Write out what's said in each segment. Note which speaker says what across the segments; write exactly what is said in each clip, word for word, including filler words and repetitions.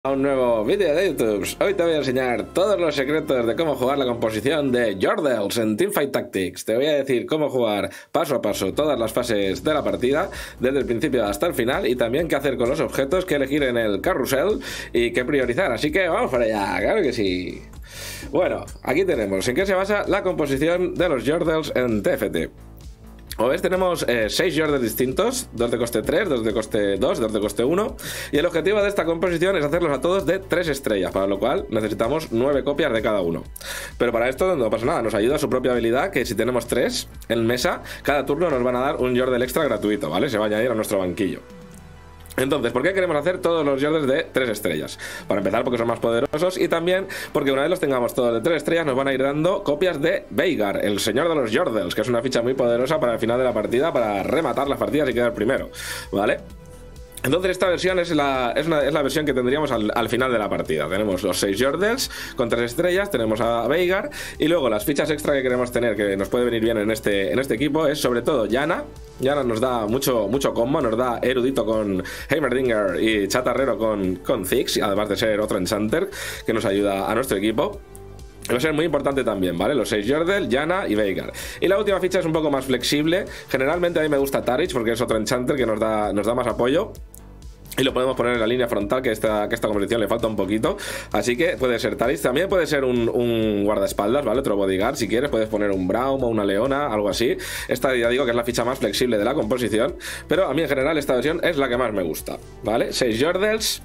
Speaker 1: A un nuevo vídeo de YouTube. Hoy te voy a enseñar todos los secretos de cómo jugar la composición de Yordles en Teamfight Tactics. Te voy a decir cómo jugar paso a paso todas las fases de la partida, desde el principio hasta el final, y también qué hacer con los objetos, qué elegir en el carrusel y qué priorizar. Así que vamos para allá, claro que sí. Bueno, aquí tenemos en qué se basa la composición de los Yordles en T F T. Como ves, tenemos seis Yordles distintos, dos de coste tres, dos de coste dos, dos de coste uno, y el objetivo de esta composición es hacerlos a todos de tres estrellas, para lo cual necesitamos nueve copias de cada uno. Pero para esto no pasa nada, nos ayuda su propia habilidad, que si tenemos tres en mesa, cada turno nos van a dar un Yordle extra gratuito, ¿vale? Se va a añadir a nuestro banquillo. Entonces, ¿por qué queremos hacer todos los Yordles de tres estrellas? Para empezar, porque son más poderosos, y también porque una vez los tengamos todos de tres estrellas nos van a ir dando copias de Veigar, el señor de los Yordles, que es una ficha muy poderosa para el final de la partida, para rematar las partidas y quedar primero, ¿vale? Entonces esta versión es la, es, una, es la versión que tendríamos al, al final de la partida. Tenemos los seis Yordles con tres estrellas, tenemos a Veigar, y luego las fichas extra que queremos tener, que nos puede venir bien en este, en este equipo, es sobre todo Yana. Yana nos da mucho, mucho combo, nos da Erudito con Heimerdinger y Chatarrero con, con Ziggs, además de ser otro Enchanter que nos ayuda a nuestro equipo. Va a ser muy importante también, ¿vale? Los seis Yordle, Yana y Veigar. Y la última ficha es un poco más flexible. Generalmente a mí me gusta Tarich porque es otro Enchanter que nos da, nos da más apoyo. Y lo podemos poner en la línea frontal, que esta, que esta composición le falta un poquito. Así que puede ser Tarich. También puede ser un, un guardaespaldas, ¿vale? Otro bodyguard, si quieres. Puedes poner un Braum o una Leona, algo así. Esta ya digo que es la ficha más flexible de la composición. Pero a mí en general esta versión es la que más me gusta, ¿vale? seis Yordles,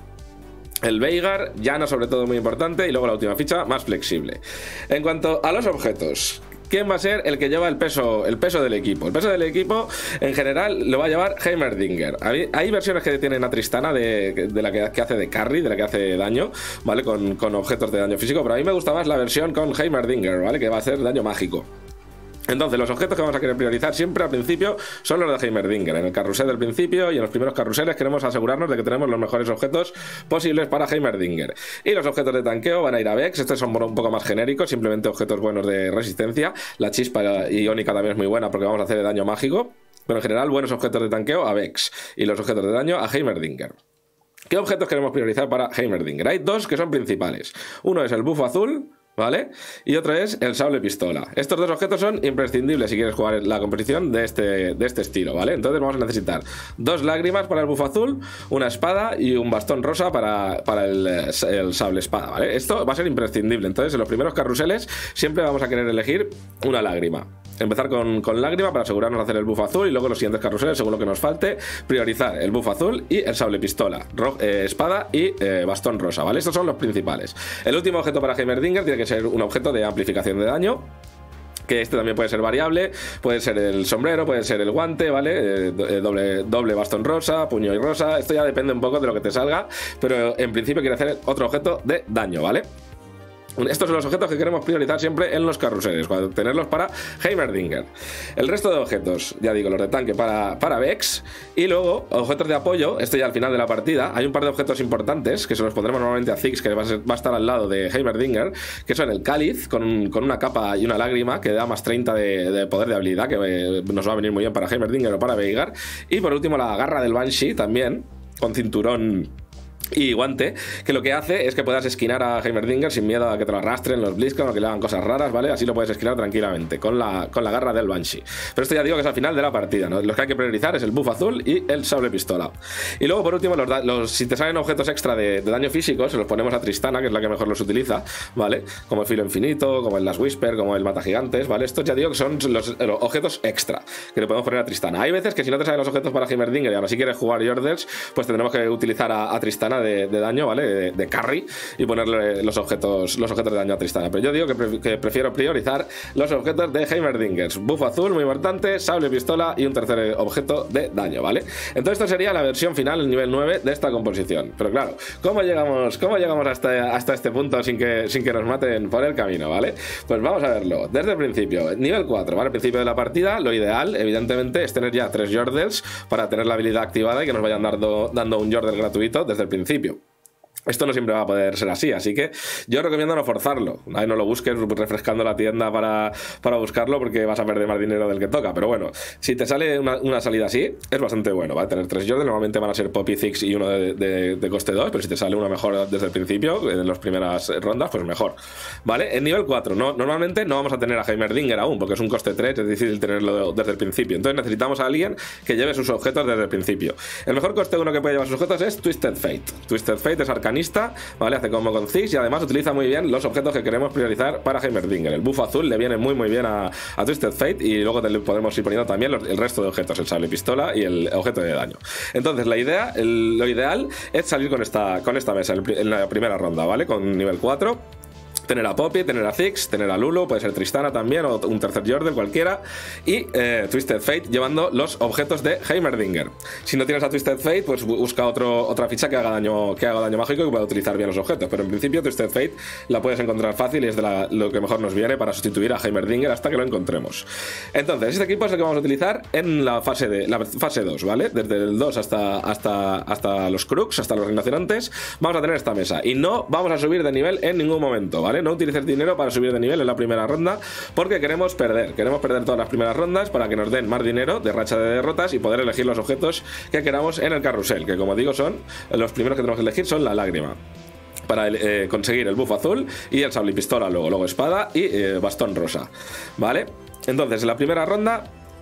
Speaker 1: el Veigar, Yana sobre todo muy importante, y luego la última ficha más flexible. En cuanto a los objetos, ¿quién va a ser el que lleva el peso, el peso del equipo? El peso del equipo, en general, lo va a llevar Heimerdinger. Hay, hay versiones que tienen a Tristana, de, de la que, que hace de carry, de la que hace daño, ¿vale? Con, con objetos de daño físico, pero a mí me gusta más la versión con Heimerdinger, ¿vale? Que va a hacer daño mágico. Entonces, los objetos que vamos a querer priorizar siempre al principio son los de Heimerdinger. En el carrusel del principio y en los primeros carruseles queremos asegurarnos de que tenemos los mejores objetos posibles para Heimerdinger. Y los objetos de tanqueo van a ir a Vex. Estos son un poco más genéricos, simplemente objetos buenos de resistencia. La chispa iónica también es muy buena porque vamos a hacer daño mágico. Pero en general, buenos objetos de tanqueo a Vex. Y los objetos de daño a Heimerdinger. ¿Qué objetos queremos priorizar para Heimerdinger? Hay dos que son principales. Uno es el bufo azul, ¿vale? Y otro es el sable pistola. Estos dos objetos son imprescindibles si quieres jugar la composición de este, de este estilo, ¿vale? Entonces vamos a necesitar dos lágrimas para el bufo azul, una espada y un bastón rosa para, para el, el sable espada, ¿vale? Esto va a ser imprescindible. Entonces en los primeros carruseles siempre vamos a querer elegir una lágrima. Empezar con, con lágrima para asegurarnos de hacer el buff azul, y luego los siguientes carruseles, según lo que nos falte, priorizar el buff azul y el sable pistola, ro eh, espada y eh, bastón rosa, ¿vale? Estos son los principales. El último objeto para Heimerdinger tiene que ser un objeto de amplificación de daño, que este también puede ser variable, puede ser el sombrero, puede ser el guante, ¿vale? Eh, doble, doble bastón rosa, puño y rosa. Esto ya depende un poco de lo que te salga, pero en principio quiere hacer otro objeto de daño, ¿vale? Estos son los objetos que queremos priorizar siempre en los carruseles, para tenerlos para Heimerdinger. El resto de objetos, ya digo, los de tanque para, para Vex. Y luego, objetos de apoyo, esto ya al final de la partida. Hay un par de objetos importantes, que se los pondremos normalmente a Ziggs, que va a, ser, va a estar al lado de Heimerdinger, que son el cáliz, con, con una capa y una lágrima, que da más treinta de, de poder de habilidad, que eh, nos va a venir muy bien para Heimerdinger o para Veigar. Y por último, la garra del Banshee, también, con cinturón y guante, que lo que hace es que puedas esquinar a Heimerdinger sin miedo a que te lo arrastren los Blitzcrank o que le hagan cosas raras, ¿vale? Así lo puedes esquinar tranquilamente con la, con la garra del Banshee. Pero esto ya digo que es al final de la partida, ¿no? Los que hay que priorizar es el buff azul y el sable pistola. Y luego, por último, los, los, si te salen objetos extra de, de daño físico, se los ponemos a Tristana, que es la que mejor los utiliza, ¿vale? Como el filo infinito, como el Last Whisper, como el mata gigantes, ¿vale? Estos ya digo que son los, los objetos extra que le podemos poner a Tristana. Hay veces que si no te salen los objetos para Heimerdinger y ahora si quieres jugar Yordles, pues tendremos que utilizar a, a Tristana de, de daño, ¿vale? De, de carry, y ponerle los objetos los objetos de daño a Tristana. Pero yo digo que, pre que prefiero priorizar los objetos de Heimerdinger. Buff azul, muy importante, sable pistola y un tercer objeto de daño, ¿vale? Entonces esto sería la versión final, el nivel nueve de esta composición. Pero claro, ¿cómo llegamos, cómo llegamos hasta, hasta este punto sin que, sin que nos maten por el camino, ¿vale? Pues vamos a verlo desde el principio. Nivel cuatro, ¿vale? Al principio de la partida, lo ideal, evidentemente, es tener ya tres Yordles para tener la habilidad activada y que nos vayan dando, dando un Yordle gratuito desde el principio. Esto no siempre va a poder ser así, así que yo recomiendo no forzarlo. Ahí no lo busques refrescando la tienda para, para buscarlo, porque vas a perder más dinero del que toca. Pero bueno, si te sale una, una salida así, es bastante bueno. Va a tener tres Jordan, normalmente van a ser Poppy, Ziggs y uno de, de, de coste dos, pero si te sale una mejor desde el principio, en las primeras rondas, pues mejor. ¿Vale? En nivel cuatro, no, normalmente no vamos a tener a Heimerdinger aún, porque es un coste tres, es difícil tenerlo desde el principio. Entonces necesitamos a alguien que lleve sus objetos desde el principio. El mejor coste uno que puede llevar sus objetos es Twisted Fate. Twisted Fate es arcanista, ¿vale? Hace como con Ziggs y además utiliza muy bien los objetos que queremos priorizar para Heimerdinger. El buff azul le viene muy muy bien a, a Twisted Fate, y luego te podemos ir poniendo también los, el resto de objetos, el sable pistola y el objeto de daño. Entonces la idea, el, lo ideal es salir con esta, con esta mesa en la primera ronda, ¿vale? Con nivel cuatro. Tener a Poppy, tener a Ziggs, tener a Lulu, puede ser Tristana también, o un tercer Yordle, cualquiera. Y eh, Twisted Fate llevando los objetos de Heimerdinger. Si no tienes a Twisted Fate, pues busca otro, otra ficha que haga daño que haga daño mágico y que pueda utilizar bien los objetos. Pero en principio Twisted Fate la puedes encontrar fácil y es de la, lo que mejor nos viene para sustituir a Heimerdinger hasta que lo encontremos. Entonces, este equipo es el que vamos a utilizar en la fase de la fase dos, ¿vale? Desde el dos hasta, hasta, hasta los Crux, hasta los rinocerontes, vamos a tener esta mesa. Y no vamos a subir de nivel en ningún momento, ¿vale? No utilices dinero para subir de nivel en la primera ronda, porque queremos perder, queremos perder todas las primeras rondas para que nos den más dinero de racha de derrotas y poder elegir los objetos que queramos en el carrusel, que como digo son los primeros que tenemos que elegir son la lágrima para eh, conseguir el buff azul y el sable y pistola, luego, luego espada y eh, bastón rosa, ¿vale? Entonces en la primera ronda,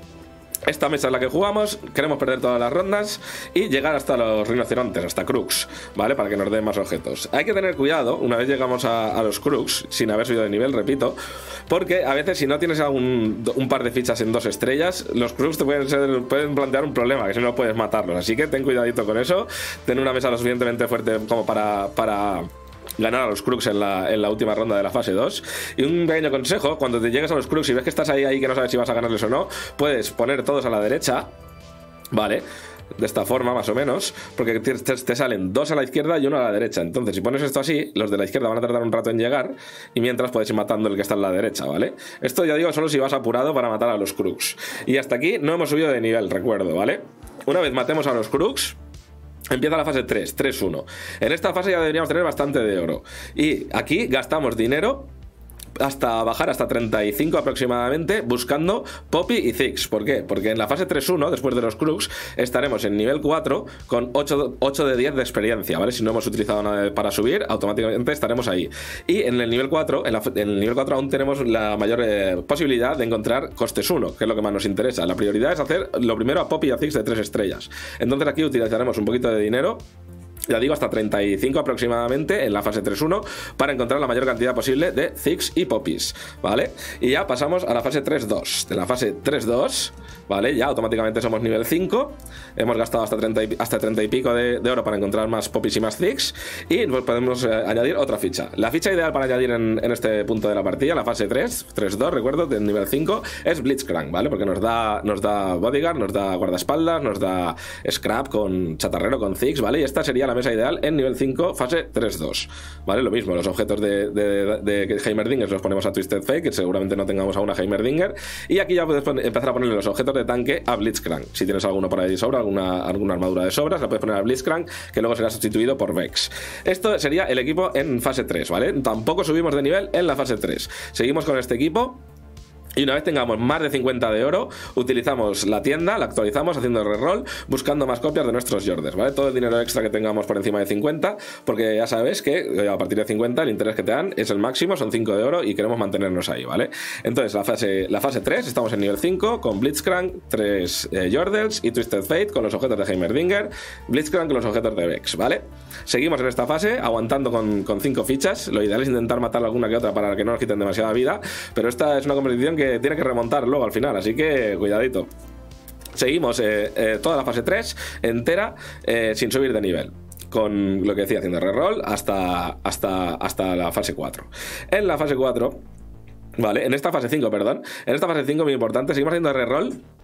Speaker 1: esta mesa es la que jugamos, queremos perder todas las rondas y llegar hasta los rinocerontes, hasta Crux, ¿vale? Para que nos den más objetos. Hay que tener cuidado una vez llegamos a, a los Crux, sin haber subido de nivel, repito, porque a veces si no tienes un, un par de fichas en dos estrellas, los Crux te pueden, ser, pueden plantear un problema, que si no puedes matarlos. Así que ten cuidadito con eso, ten una mesa lo suficientemente fuerte como para... para ganar a los Crux en la, en la última ronda de la fase dos. Y un pequeño consejo: cuando te llegues a los Crux y ves que estás ahí, ahí que no sabes si vas a ganarles o no, puedes poner todos a la derecha, ¿vale? De esta forma, más o menos, porque te, te, te salen dos a la izquierda y uno a la derecha. Entonces, si pones esto así, los de la izquierda van a tardar un rato en llegar, y mientras puedes ir matando el que está en la derecha, ¿vale? Esto ya digo solo si vas apurado para matar a los Crux. Y hasta aquí no hemos subido de nivel, recuerdo, ¿vale? Una vez matemos a los Crux, empieza la fase tres, tres uno. En esta fase ya deberíamos tener bastante de oro. Y aquí gastamos dinero hasta bajar hasta treinta y cinco aproximadamente buscando Poppy y Ziggs. ¿Por qué? Porque en la fase tres uno, después de los Crux, estaremos en nivel cuatro con ocho, ocho de diez de experiencia, ¿vale? Si no hemos utilizado nada para subir, automáticamente estaremos ahí. Y en el nivel cuatro, en, la, en el nivel cuatro aún tenemos la mayor eh, posibilidad de encontrar costes uno, que es lo que más nos interesa. La prioridad es hacer lo primero a Poppy y a Ziggs de tres estrellas. Entonces aquí utilizaremos un poquito de dinero, ya digo, hasta treinta y cinco aproximadamente en la fase tres uno para encontrar la mayor cantidad posible de Ziggs y Poppys, ¿vale? Y ya pasamos a la fase tres dos. De la fase tres dos, ¿vale? Ya automáticamente somos nivel cinco. Hemos gastado hasta treinta y, hasta treinta y pico de, de oro para encontrar más Poppys y más Ziggs. Y pues podemos eh, añadir otra ficha. La ficha ideal para añadir en, en este punto de la partida, la fase tres, tres dos, recuerdo, del nivel cinco, es Blitzcrank, ¿vale? Porque nos da, nos da Bodyguard, nos da guardaespaldas, nos da Scrap con chatarrero, con Ziggs, ¿vale? Y esta sería la mesa ideal en nivel cinco, fase tres dos, ¿vale? Lo mismo, los objetos de, de, de, de Heimerdinger los ponemos a Twisted Fate, que seguramente no tengamos aún a Heimerdinger, y aquí ya puedes empezar a ponerle los objetos de tanque a Blitzcrank. Si tienes alguno por ahí de sobra, alguna, alguna armadura de sobras, la puedes poner a Blitzcrank, que luego será sustituido por Vex. Esto sería el equipo en fase tres, ¿vale? Tampoco subimos de nivel en la fase tres. Seguimos con este equipo. Y una vez tengamos más de cincuenta de oro, utilizamos la tienda, la actualizamos haciendo reroll, buscando más copias de nuestros Jordels, ¿vale? Todo el dinero extra que tengamos por encima de cincuenta, porque ya sabes que a partir de cincuenta el interés que te dan es el máximo, son cinco de oro y queremos mantenernos ahí, ¿vale? Entonces la fase, la fase tres, estamos en nivel cinco con Blitzcrank, tres eh, Jordels y Twisted Fate con los objetos de Heimerdinger, Blitzcrank con los objetos de Vex, ¿vale? Seguimos en esta fase aguantando con cinco fichas. Lo ideal es intentar matar alguna que otra para que no nos quiten demasiada vida, pero esta es una competición que tiene que remontar luego al final, así que cuidadito. Seguimos eh, eh, toda la fase tres entera eh, sin subir de nivel, con lo que decía, haciendo reroll hasta, hasta, hasta la fase cuatro. En la fase cuatro, vale, en esta fase cinco, perdón, en esta fase cinco muy importante, seguimos haciendo reroll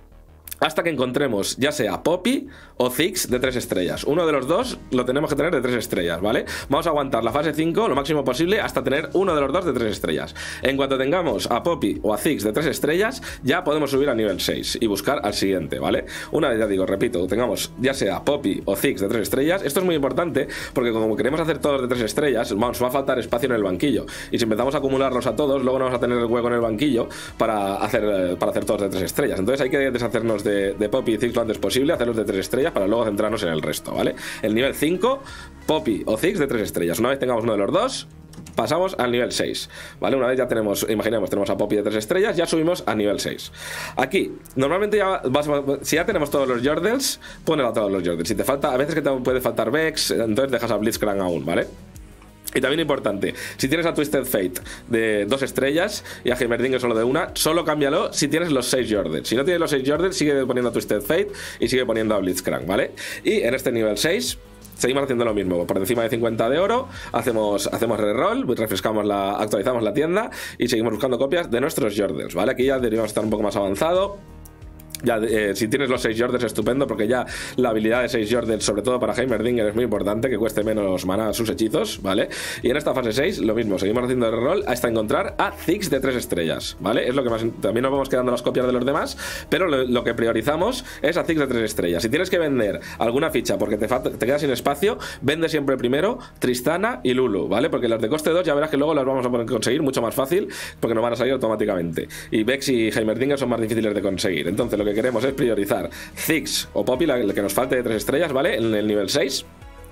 Speaker 1: hasta que encontremos ya sea Poppy o Ziggs de tres estrellas. Uno de los dos lo tenemos que tener de tres estrellas, ¿vale? Vamos a aguantar la fase cinco lo máximo posible hasta tener uno de los dos de tres estrellas. En cuanto tengamos a Poppy o a Ziggs de tres estrellas, ya podemos subir a nivel seis y buscar al siguiente, ¿vale? Una vez, ya digo, repito, tengamos ya sea Poppy o Ziggs de tres estrellas. Esto es muy importante porque como queremos hacer todos de tres estrellas, vamos, va a faltar espacio en el banquillo. Y si empezamos a acumularlos a todos, luego no vamos a tener el hueco en el banquillo para hacer, para hacer todos de tres estrellas. Entonces hay que deshacernos de De, de Poppy y Ziggs lo antes posible, hacerlos de tres estrellas para luego centrarnos en el resto, ¿vale? El nivel cinco, Poppy o Ziggs de tres estrellas. Una vez tengamos uno de los dos, pasamos al nivel seis, ¿vale? Una vez ya tenemos, imaginemos, tenemos a Poppy de tres estrellas, ya subimos a nivel seis. Aquí, normalmente ya vas, si ya tenemos todos los Yordles, ponle a todos los Yordles. Si te falta, a veces que te puede faltar Vex, entonces dejas a Blitzcrank aún, ¿vale? Y también importante, si tienes a Twisted Fate de dos estrellas y a Heimerdinger solo de una, solo cámbialo si tienes los seis Yordles. Si no tienes los seis Yordles, sigue poniendo a Twisted Fate y sigue poniendo a Blitzcrank, ¿vale? Y en este nivel seis seguimos haciendo lo mismo, por encima de cincuenta de oro, hacemos, hacemos reroll, refrescamos la, actualizamos la tienda y seguimos buscando copias de nuestros Yordles, ¿vale? Aquí ya deberíamos estar un poco más avanzado. Ya, eh, si tienes los seis Yordles, estupendo, porque ya la habilidad de seis Yordles, sobre todo para Heimerdinger, es muy importante, que cueste menos maná sus hechizos, ¿vale? Y en esta fase seis, lo mismo, seguimos haciendo el reroll hasta encontrar a Ziggs de tres estrellas, ¿vale? Es lo que más. También nos vamos quedando las copias de los demás, pero lo, lo que priorizamos es a Ziggs de tres estrellas. Si tienes que vender alguna ficha porque te, te quedas sin espacio, vende siempre primero Tristana y Lulu, ¿vale? Porque las de coste dos ya verás que luego las vamos a poder conseguir mucho más fácil, porque nos van a salir automáticamente. Y Vex y Heimerdinger son más difíciles de conseguir. Entonces, lo que que queremos es priorizar Ziggs o Poppy, la que nos falte de tres estrellas, ¿vale? En el nivel seis.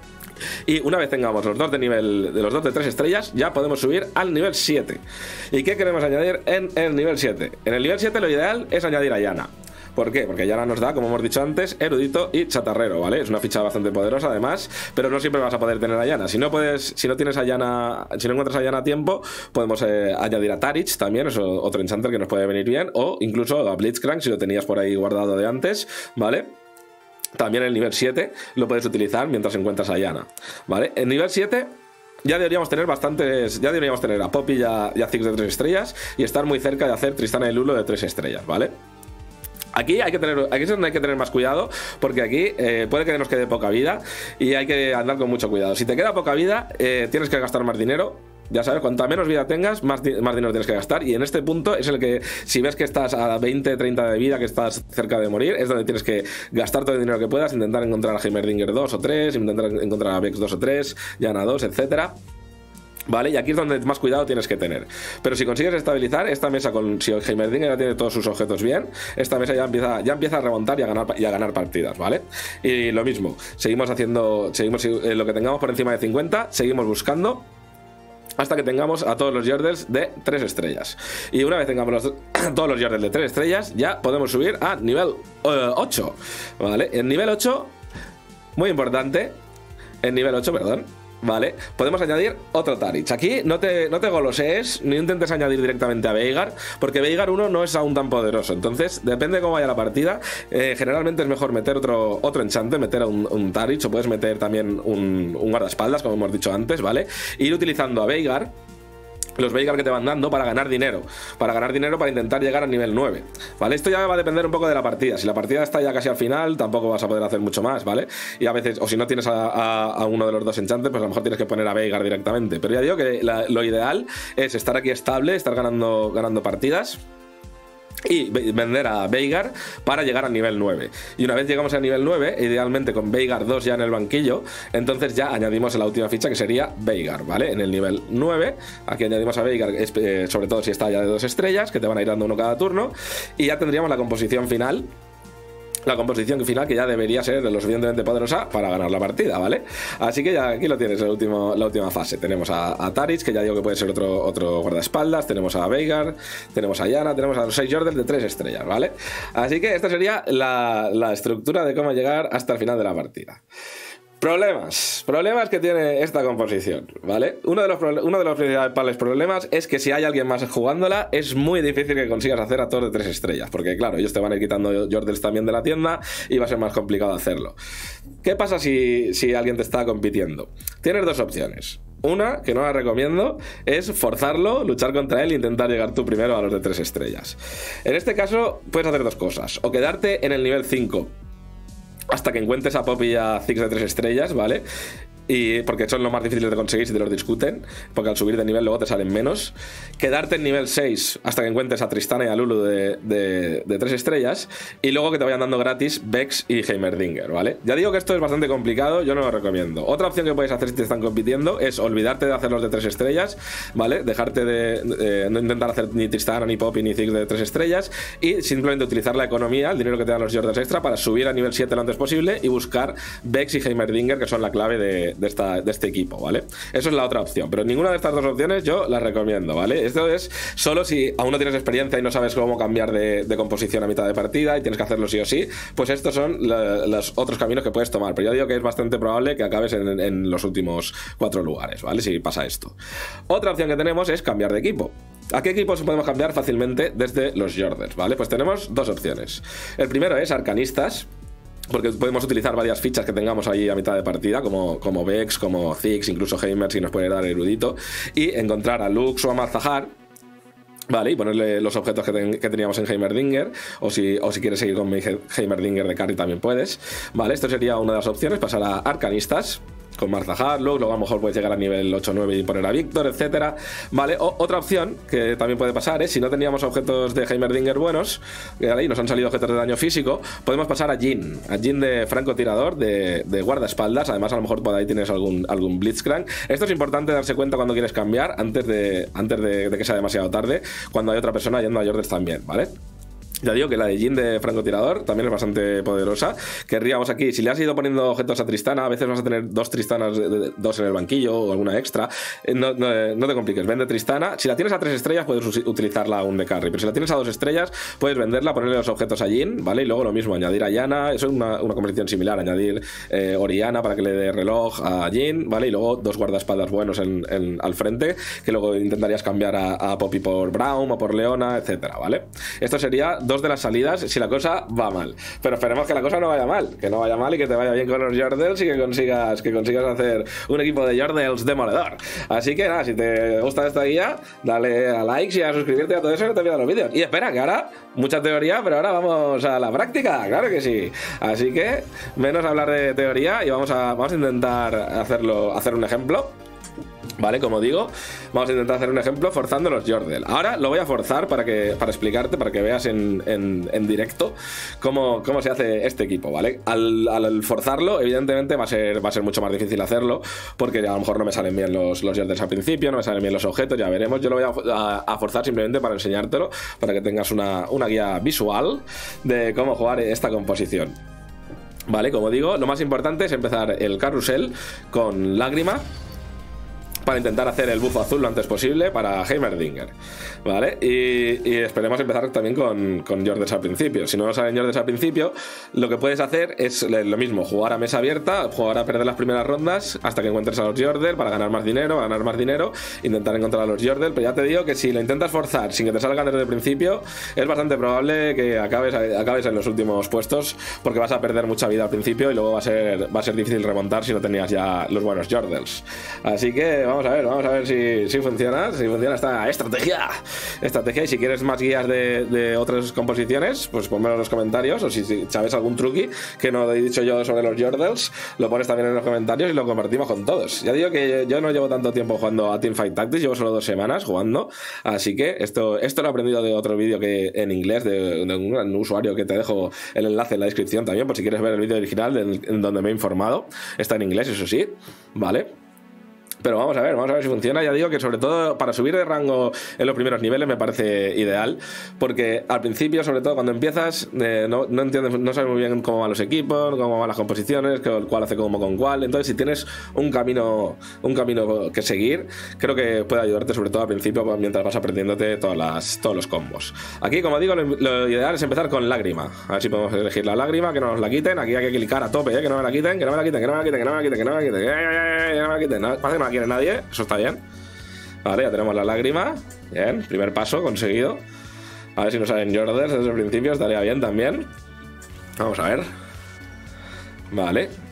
Speaker 1: Y una vez tengamos los dos de nivel de los dos de tres estrellas, ya podemos subir al nivel siete. ¿Y qué queremos añadir en el nivel siete? En el nivel siete lo ideal es añadir a Yana. ¿Por qué? Porque Yana nos da, como hemos dicho antes, erudito y chatarrero, ¿vale? Es una ficha bastante poderosa además, pero no siempre vas a poder tener a Yana. Si no puedes, si no tienes a Yana, si no encuentras a Yana a tiempo, podemos eh, añadir a Tarich también, es otro enchanter que nos puede venir bien, o incluso a Blitzcrank si lo tenías por ahí guardado de antes, ¿vale? También en el nivel siete lo puedes utilizar mientras encuentras a Yana, ¿vale? En nivel siete ya deberíamos tener bastantes, ya deberíamos tener a Poppy y a, y a Ziggs de tres estrellas y estar muy cerca de hacer Tristana y Lulu de tres estrellas, ¿vale? Aquí hay que tener, aquí es donde hay que tener más cuidado, porque aquí eh, puede que nos quede poca vida y hay que andar con mucho cuidado. Si te queda poca vida, eh, tienes que gastar más dinero. Ya sabes, cuanta menos vida tengas, más, di más dinero tienes que gastar. Y en este punto es el que, si ves que estás a veinte, treinta de vida, que estás cerca de morir, es donde tienes que gastar todo el dinero que puedas, intentar encontrar a Heimerdinger dos o tres, intentar encontrar a Vex dos o tres, Yana dos, etcétera. ¿Vale? Y aquí es donde más cuidado tienes que tener. Pero si consigues estabilizar esta mesa, con si Heimerdinger ya tiene todos sus objetos bien, esta mesa ya empieza, ya empieza a remontar y a ganar, y a ganar partidas, ¿vale? Y lo mismo, seguimos haciendo, seguimos eh, lo que tengamos por encima de cincuenta, seguimos buscando hasta que tengamos a todos los Yordles de tres estrellas. Y una vez tengamos los, todos los Yordles de tres estrellas, ya podemos subir a nivel uh, ocho, ¿vale? En nivel ocho, muy importante, en nivel ocho, perdón, ¿vale? Podemos añadir otro Tarich. Aquí no te, no te golosees, ni intentes añadir directamente a Veigar, porque Veigar uno no es aún tan poderoso. Entonces, depende de cómo vaya la partida. Eh, generalmente es mejor meter otro, otro enchante, meter a un, un Tarich, o puedes meter también un, un guardaespaldas, como hemos dicho antes, ¿vale? Ir utilizando a Veigar, los Veigar que te van dando para ganar dinero, para ganar dinero para intentar llegar al nivel nueve, ¿vale? Esto ya va a depender un poco de la partida. Si la partida está ya casi al final, tampoco vas a poder hacer mucho más, ¿vale? Y a veces, o si no tienes a, a, a uno de los dos enchantes, pues a lo mejor tienes que poner a Veigar directamente. Pero ya digo que la, lo ideal es estar aquí estable, estar ganando, ganando partidas y vender a Veigar para llegar al nivel nueve. Y una vez llegamos al nivel nueve, idealmente con Veigar dos ya en el banquillo, entonces ya añadimos la última ficha, que sería Veigar, ¿vale? En el nivel nueve, aquí añadimos a Veigar, eh, sobre todo si está ya de dos estrellas, que te van a ir dando uno cada turno, y ya tendríamos la composición final. La composición final que ya debería ser de lo suficientemente poderosa para ganar la partida, ¿vale? Así que ya aquí lo tienes, el último, la última fase. Tenemos a, a Tarich, que ya digo que puede ser otro, otro guardaespaldas. Tenemos a Veigar, tenemos a Yana, tenemos a los seis Yordles de tres estrellas, ¿vale? Así que esta sería la, la estructura de cómo llegar hasta el final de la partida. Problemas, problemas que tiene esta composición, ¿vale? Uno de los, uno de los principales problemas es que si hay alguien más jugándola, es muy difícil que consigas hacer a todos de tres estrellas, porque claro, ellos te van a ir quitando Yordles también de la tienda y va a ser más complicado hacerlo. ¿Qué pasa si, si alguien te está compitiendo? Tienes dos opciones. Una, que no la recomiendo, es forzarlo, luchar contra él e intentar llegar tú primero a los de tres estrellas. En este caso, puedes hacer dos cosas. O quedarte en el nivel cinco hasta que encuentres a Poppy y a Ziggs de tres estrellas, ¿vale? Y porque son los más difíciles de conseguir si te los discuten, porque al subir de nivel luego te salen menos. Quedarte en nivel seis hasta que encuentres a Tristana y a Lulu de, de, de tres estrellas, y luego que te vayan dando gratis Vex y Heimerdinger, ¿vale? Ya digo que esto es bastante complicado, yo no lo recomiendo. Otra opción que puedes hacer si te están compitiendo es olvidarte de hacer los de tres estrellas, ¿vale? Dejarte de, de no intentar hacer ni Tristana, ni Poppy, ni Ziggs de tres estrellas, y simplemente utilizar la economía, el dinero que te dan los Jordels extra, para subir a nivel siete lo antes posible y buscar Vex y Heimerdinger, que son la clave de De, esta, de este equipo, ¿vale? Eso es la otra opción, pero ninguna de estas dos opciones yo las recomiendo, ¿vale? Esto es solo si aún no tienes experiencia y no sabes cómo cambiar de, de composición a mitad de partida y tienes que hacerlo sí o sí, pues estos son la, los otros caminos que puedes tomar, pero yo digo que es bastante probable que acabes en, en los últimos cuatro lugares, ¿vale? Si pasa esto. Otra opción que tenemos es cambiar de equipo. ¿A qué equipos podemos cambiar fácilmente desde los Jordels, ¿vale? Pues tenemos dos opciones. El primero es arcanistas, porque podemos utilizar varias fichas que tengamos ahí a mitad de partida, como, como Vex, como Ziggs, incluso Heimer, si nos puede dar erudito, y encontrar a Lux o a Malzahar, vale, y ponerle los objetos que, ten, que teníamos en Heimerdinger, o si, o si quieres seguir con mi Heimerdinger de carry también puedes, vale. Esto sería una de las opciones, pasar a arcanistas con Malzahar, luego a lo mejor puedes llegar a nivel ocho nueve y poner a Víctor, etcétera, ¿vale? O, otra opción que también puede pasar es, si no teníamos objetos de Heimerdinger buenos, que ahí nos han salido objetos de daño físico, podemos pasar a Jhin, a Jhin de francotirador, de, de guardaespaldas. Además, a lo mejor por ahí tienes algún, algún Blitzcrank. Esto es importante darse cuenta cuando quieres cambiar, antes de, antes de, de que sea demasiado tarde, cuando hay otra persona yendo a Jordels también, ¿vale? Ya digo que la de Jhin de francotirador también es bastante poderosa. Querríamos aquí, si le has ido poniendo objetos a Tristana, a veces vas a tener dos Tristanas, dos en el banquillo o alguna extra. No, no, no te compliques, vende Tristana. Si la tienes a tres estrellas puedes utilizarla aún de carry, pero si la tienes a dos estrellas puedes venderla, ponerle los objetos a Jhin, ¿vale? Y luego lo mismo, añadir a Yana, eso es una, una composición similar, añadir eh, Oriana para que le dé reloj a Jhin, ¿vale? Y luego dos guardaespaldas buenos en, en, al frente, que luego intentarías cambiar a, a Poppy por Braum o por Leona, etcétera, ¿vale? Esto sería dos de las salidas si la cosa va mal, pero esperemos que la cosa no vaya mal, que no vaya mal y que te vaya bien con los Jordels y que consigas, que consigas hacer un equipo de Jordels demoledor. Así que nada, si te gusta esta guía, dale a likes y a suscribirte a todo eso, no te pierdas los vídeos. Y espera, que ahora, mucha teoría, pero ahora vamos a la práctica, claro que sí. Así que, menos hablar de teoría y vamos a, vamos a intentar hacerlo, hacer un ejemplo. Vale, como digo, vamos a intentar hacer un ejemplo forzando los Jordel. Ahora lo voy a forzar para que para explicarte, para que veas en, en, en directo cómo, cómo se hace este equipo, ¿vale? Al, al forzarlo, evidentemente va a ser va a ser mucho más difícil hacerlo, porque a lo mejor no me salen bien los, los Jordels al principio, no me salen bien los objetos, ya veremos. Yo lo voy a, a, a forzar simplemente para enseñártelo, para que tengas una, una guía visual de cómo jugar esta composición. Vale, como digo, lo más importante es empezar el carrusel con Lágrima, para intentar hacer el bufo azul lo antes posible para Heimerdinger, ¿vale? Y, y esperemos empezar también con, con Jordels al principio. Si no nos salen Jordels al principio, lo que puedes hacer es lo mismo, jugar a mesa abierta, jugar a perder las primeras rondas hasta que encuentres a los Jordels para ganar más dinero, ganar más dinero, intentar encontrar a los Jordels, pero ya te digo que si lo intentas forzar sin que te salgan desde el principio, es bastante probable que acabes, acabes en los últimos puestos, porque vas a perder mucha vida al principio y luego va a ser, va a ser difícil remontar si no tenías ya los buenos Jordels. Así que vamos Vamos a ver, vamos a ver si, si funciona, si funciona esta estrategia. Estrategia, y si quieres más guías de, de otras composiciones, pues ponmelo en los comentarios, o si, si sabes algún truqui que no he dicho yo sobre los Jordels, lo pones también en los comentarios y lo compartimos con todos. Ya digo que yo no llevo tanto tiempo jugando a Teamfight Tactics, llevo solo dos semanas jugando, así que esto, esto lo he aprendido de otro vídeo que en inglés, de, de un, un usuario que te dejo el enlace en la descripción también, por si quieres ver el vídeo original de, en donde me he informado. Está en inglés, eso sí, ¿vale? Pero vamos a ver, vamos a ver si funciona. Ya digo que sobre todo para subir de rango en los primeros niveles me parece ideal, porque al principio, sobre todo cuando empiezas, eh, no, no entiendes, no sabes muy bien cómo van los equipos, cómo van las composiciones, cuál hace como con cuál. Entonces, si tienes un camino, un camino que seguir, creo que puede ayudarte, sobre todo al principio, mientras vas aprendiéndote todas las, todos los combos. Aquí, como digo, lo, lo ideal es empezar con Lágrima. A ver si podemos elegir la Lágrima, que no nos la quiten. Aquí hay que clicar a tope, ¿eh? Que no me la quiten, que no me la quiten, que no me la quiten, que no me la quiten, que no me la quiten, que no me la quiten. No, parece que no la quiere nadie, eso está bien. Vale, ya tenemos la Lágrima. Bien, primer paso conseguido. A ver si nos salen Jordels desde el principio, estaría bien también. Vamos a ver. Vale.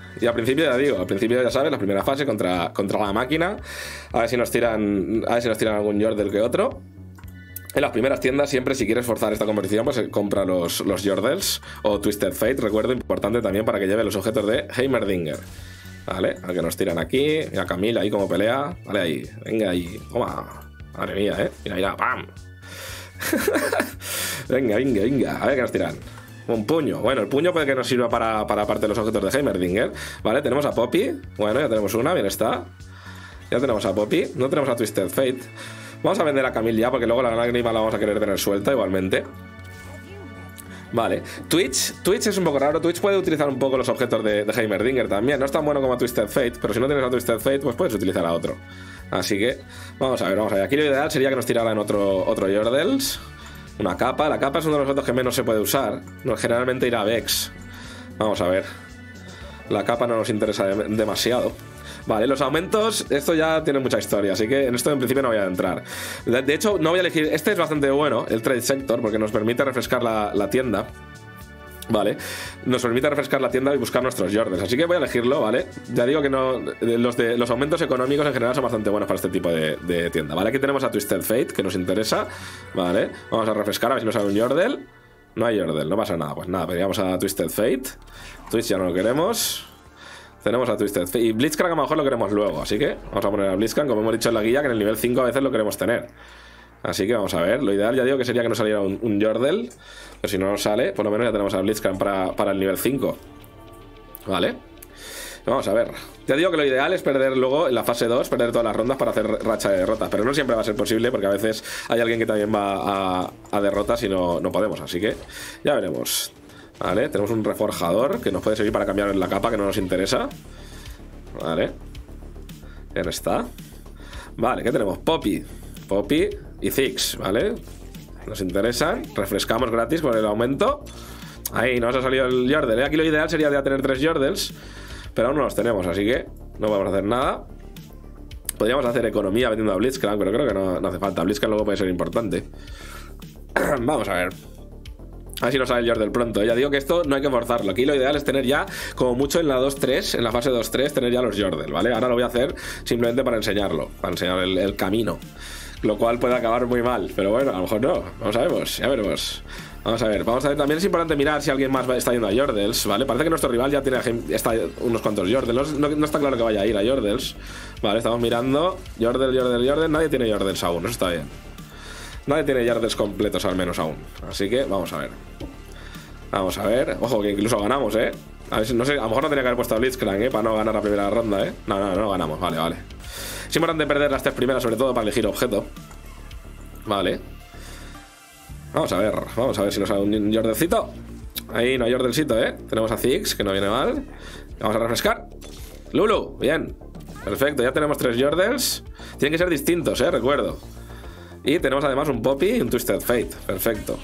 Speaker 1: Y al principio, ya digo, al principio ya sabes, la primera fase contra, contra la máquina. A ver si nos tiran. A ver si nos tiran algún Yordle que otro. En las primeras tiendas, siempre si quieres forzar esta competición, pues compra los, los Yordles o Twisted Fate, recuerdo, importante también para que lleve los objetos de Heimerdinger. Vale, a que nos tiran aquí. Mira Camila ahí como pelea. Vale, ahí, venga ahí. Toma. Madre mía, eh. Mira, mira, ¡pam! Venga, venga, venga. A ver qué nos tiran. Un puño. Bueno, el puño puede que nos sirva para, para parte de los objetos de Heimerdinger. Vale, tenemos a Poppy. Bueno, ya tenemos una, bien está. Ya tenemos a Poppy. No tenemos a Twisted Fate. Vamos a vender a Camille ya, porque luego la lágrima la vamos a querer tener suelta igualmente. Vale, Twitch Twitch es un poco raro. Twitch puede utilizar un poco los objetos de, de Heimerdinger también. No es tan bueno como Twisted Fate, pero si no tienes a Twisted Fate, pues puedes utilizar a otro. Así que, vamos a ver, vamos a ver. Aquí lo ideal sería que nos tiraran otro, otro Yordles. Una capa. La capa es uno de los objetos que menos se puede usar. No, generalmente irá a Vex. Vamos a ver. La capa no nos interesa de, demasiado. Vale, los aumentos, esto ya tiene mucha historia, así que en esto en principio no voy a entrar. De, de hecho, no voy a elegir... Este es bastante bueno, el Trade Sector, porque nos permite refrescar la, la tienda. Vale, nos permite refrescar la tienda y buscar nuestros Yordles, así que voy a elegirlo, ¿vale? Ya digo que no, los, de, los aumentos económicos en general son bastante buenos para este tipo de, de tienda. Vale, aquí tenemos a Twisted Fate, que nos interesa. Vale, vamos a refrescar a ver si nos sale un Yordle. No hay Yordle, no pasa nada, pues nada, pediríamos a Twisted Fate. Twitch ya no lo queremos. Tenemos a Twisted Fate. Y Blitzcrank a lo mejor lo queremos luego, así que vamos a poner a Blitzcrank, como hemos dicho en la guía, que en el nivel cinco a veces lo queremos tener. Así que vamos a ver, lo ideal ya digo que sería que nos saliera un, un Yordle. Pero si no nos sale, por lo menos ya tenemos a Blitzcrank para, para el nivel cinco. Vale. Vamos a ver. Ya digo que lo ideal es perder luego en la fase dos, perder todas las rondas para hacer racha de derrotas. Pero no siempre va a ser posible, porque a veces hay alguien que también va a, a derrotas y no, no podemos. Así que ya veremos. Vale, tenemos un reforjador que nos puede servir para cambiar la capa, que no nos interesa. Vale. Bien está. Vale, ¿qué tenemos? Poppy. Poppy y Ziggs, ¿vale? Nos interesan. Refrescamos gratis con el aumento. Ahí nos ha salido el Yordle, ¿eh? Aquí lo ideal sería ya tener tres Yordles, pero aún no los tenemos, así que no vamos a hacer nada. Podríamos hacer economía vendiendo a Blitzcrank, pero creo que no, no hace falta. Blitzcrank luego puede ser importante. Vamos a ver. A ver si nos sale el Yordle pronto. Ya digo que esto no hay que forzarlo. Aquí lo ideal es tener ya, como mucho en la dos tres, en la fase dos tres, tener ya los Yordle, ¿vale? Ahora lo voy a hacer simplemente para enseñarlo, para enseñar el, el camino. Lo cual puede acabar muy mal, pero bueno, a lo mejor no. Vamos a ver, ya veremos. Vamos a ver, vamos a ver. También es importante mirar si alguien más está yendo a Yordles, ¿vale? Parece que nuestro rival ya tiene está unos cuantos Yordles. No, no está claro que vaya a ir a Yordles. Vale, estamos mirando. Yordle, Yordle, Yordle. Nadie tiene Yordles aún, eso está bien. Nadie tiene Yordles completos al menos aún. Así que vamos a ver. Vamos a ver. Ojo, que incluso ganamos, ¿eh? A ver si, no sé, a lo mejor no tenía que haber puesto a Blitzcrank, ¿eh? Para no ganar la primera ronda, ¿eh? No, no, no ganamos. Vale, vale. Es importante perder las tres primeras, sobre todo para elegir objeto. Vale. Vamos a ver, vamos a ver si nos sale un Yordlecito. Ahí no hay Yordlecito, ¿eh? Tenemos a Ziggs, que no viene mal. Vamos a refrescar. Lulu, bien. Perfecto, ya tenemos tres Yordles. Tienen que ser distintos, ¿eh? Recuerdo. Y tenemos además un Poppy y un Twisted Fate. Perfecto.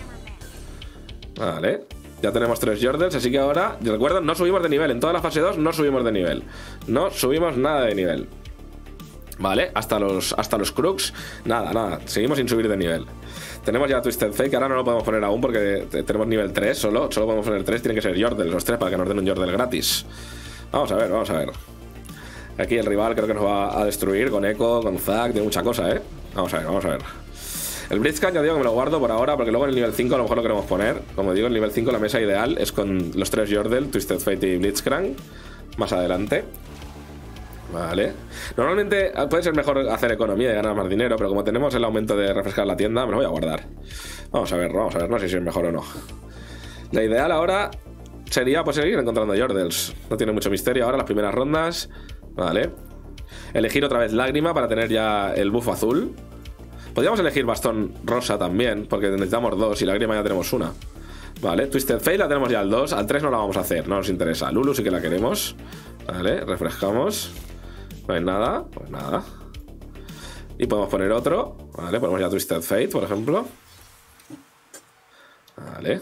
Speaker 1: Vale. Ya tenemos tres Yordles, así que ahora, recuerdo, no subimos de nivel. En toda la fase dos no subimos de nivel. No subimos nada de nivel. Vale, hasta los, hasta los Crux, nada, nada, seguimos sin subir de nivel. Tenemos ya Twisted Fate, que ahora no lo podemos poner aún porque tenemos nivel tres solo. Solo podemos poner tres, tienen que ser Yordle los tres para que nos den un Yordle gratis. Vamos a ver, vamos a ver. Aquí el rival creo que nos va a destruir con Echo, con Zack, tiene mucha cosa, ¿eh? Vamos a ver, vamos a ver. El Blitzcrank ya digo que me lo guardo por ahora, porque luego en el nivel cinco a lo mejor lo queremos poner. Como digo, en el nivel cinco la mesa ideal es con los tres Yordle, Twisted Fate y Blitzcrank. Más adelante. Vale. Normalmente puede ser mejor hacer economía y ganar más dinero, pero como tenemos el aumento de refrescar la tienda, me lo voy a guardar. Vamos a ver, vamos a ver, no sé si es mejor o no. La ideal ahora sería pues seguir encontrando Yordles. No tiene mucho misterio ahora las primeras rondas. Vale. Elegir otra vez lágrima para tener ya el buff azul. Podríamos elegir bastón rosa también, porque necesitamos dos y lágrima ya tenemos una. Vale, Twisted Fate la tenemos ya al dos, al tres no la vamos a hacer, no nos interesa. Lulu sí que la queremos. Vale, refrescamos. No hay nada, pues nada. Y podemos poner otro. Vale, ponemos ya Twisted Fate, por ejemplo. Vale.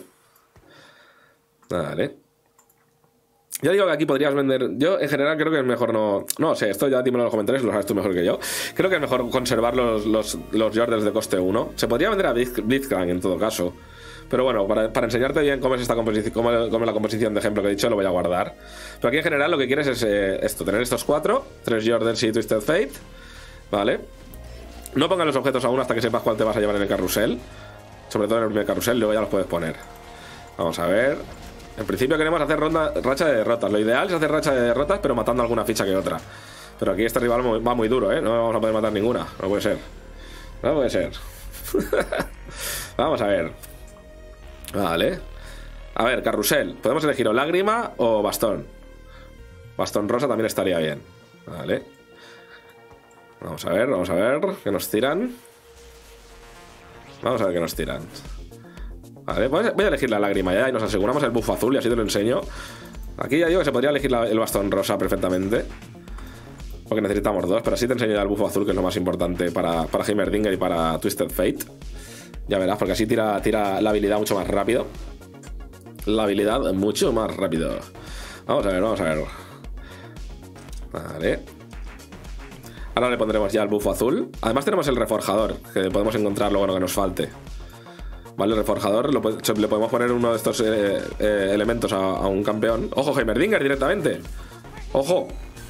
Speaker 1: Vale. Ya digo que aquí podrías vender... Yo, en general, creo que es mejor no... No sé, esto ya dímelo en los comentarios, lo sabes tú mejor que yo. Creo que es mejor conservar los, los, los Yordles de coste uno. Se podría vender a Blitzcrank en todo caso. Pero bueno, para, para enseñarte bien cómo es esta composición, cómo, cómo es la composición de ejemplo que he dicho, lo voy a guardar. Pero aquí en general lo que quieres es eh, esto, tener estos cuatro, tres Jordels y Twisted Fate, ¿vale? No pongas los objetos aún hasta que sepas cuál te vas a llevar en el carrusel. Sobre todo en el primer carrusel, luego ya los puedes poner. Vamos a ver. En principio queremos hacer ronda, racha de derrotas. Lo ideal es hacer racha de derrotas, pero matando alguna ficha que otra. Pero aquí este rival va muy duro, ¿eh? No vamos a poder matar ninguna. No puede ser. No puede ser. Vamos a ver. Vale. A ver, carrusel. Podemos elegir o lágrima o bastón. Bastón rosa también estaría bien. Vale. Vamos a ver, vamos a ver. ¿Qué nos tiran? Vamos a ver qué nos tiran. Vale, voy a elegir la lágrima ya y nos aseguramos el buff azul y así te lo enseño. Aquí ya digo que se podría elegir la, el bastón rosa perfectamente, porque necesitamos dos, pero así te enseño ya el buff azul, que es lo más importante para, para Heimerdinger y para Twisted Fate. Ya verás, porque así tira, tira la habilidad mucho más rápido. La habilidad mucho más rápido. Vamos a ver, vamos a ver. Vale. Ahora le pondremos ya el buff azul. Además tenemos el reforjador, que podemos encontrar luego lo que nos falte. Vale, el reforjador, lo, le podemos poner uno de estos eh, eh, elementos a, a un campeón. ¡Ojo, Heimerdinger directamente! ¡Ojo!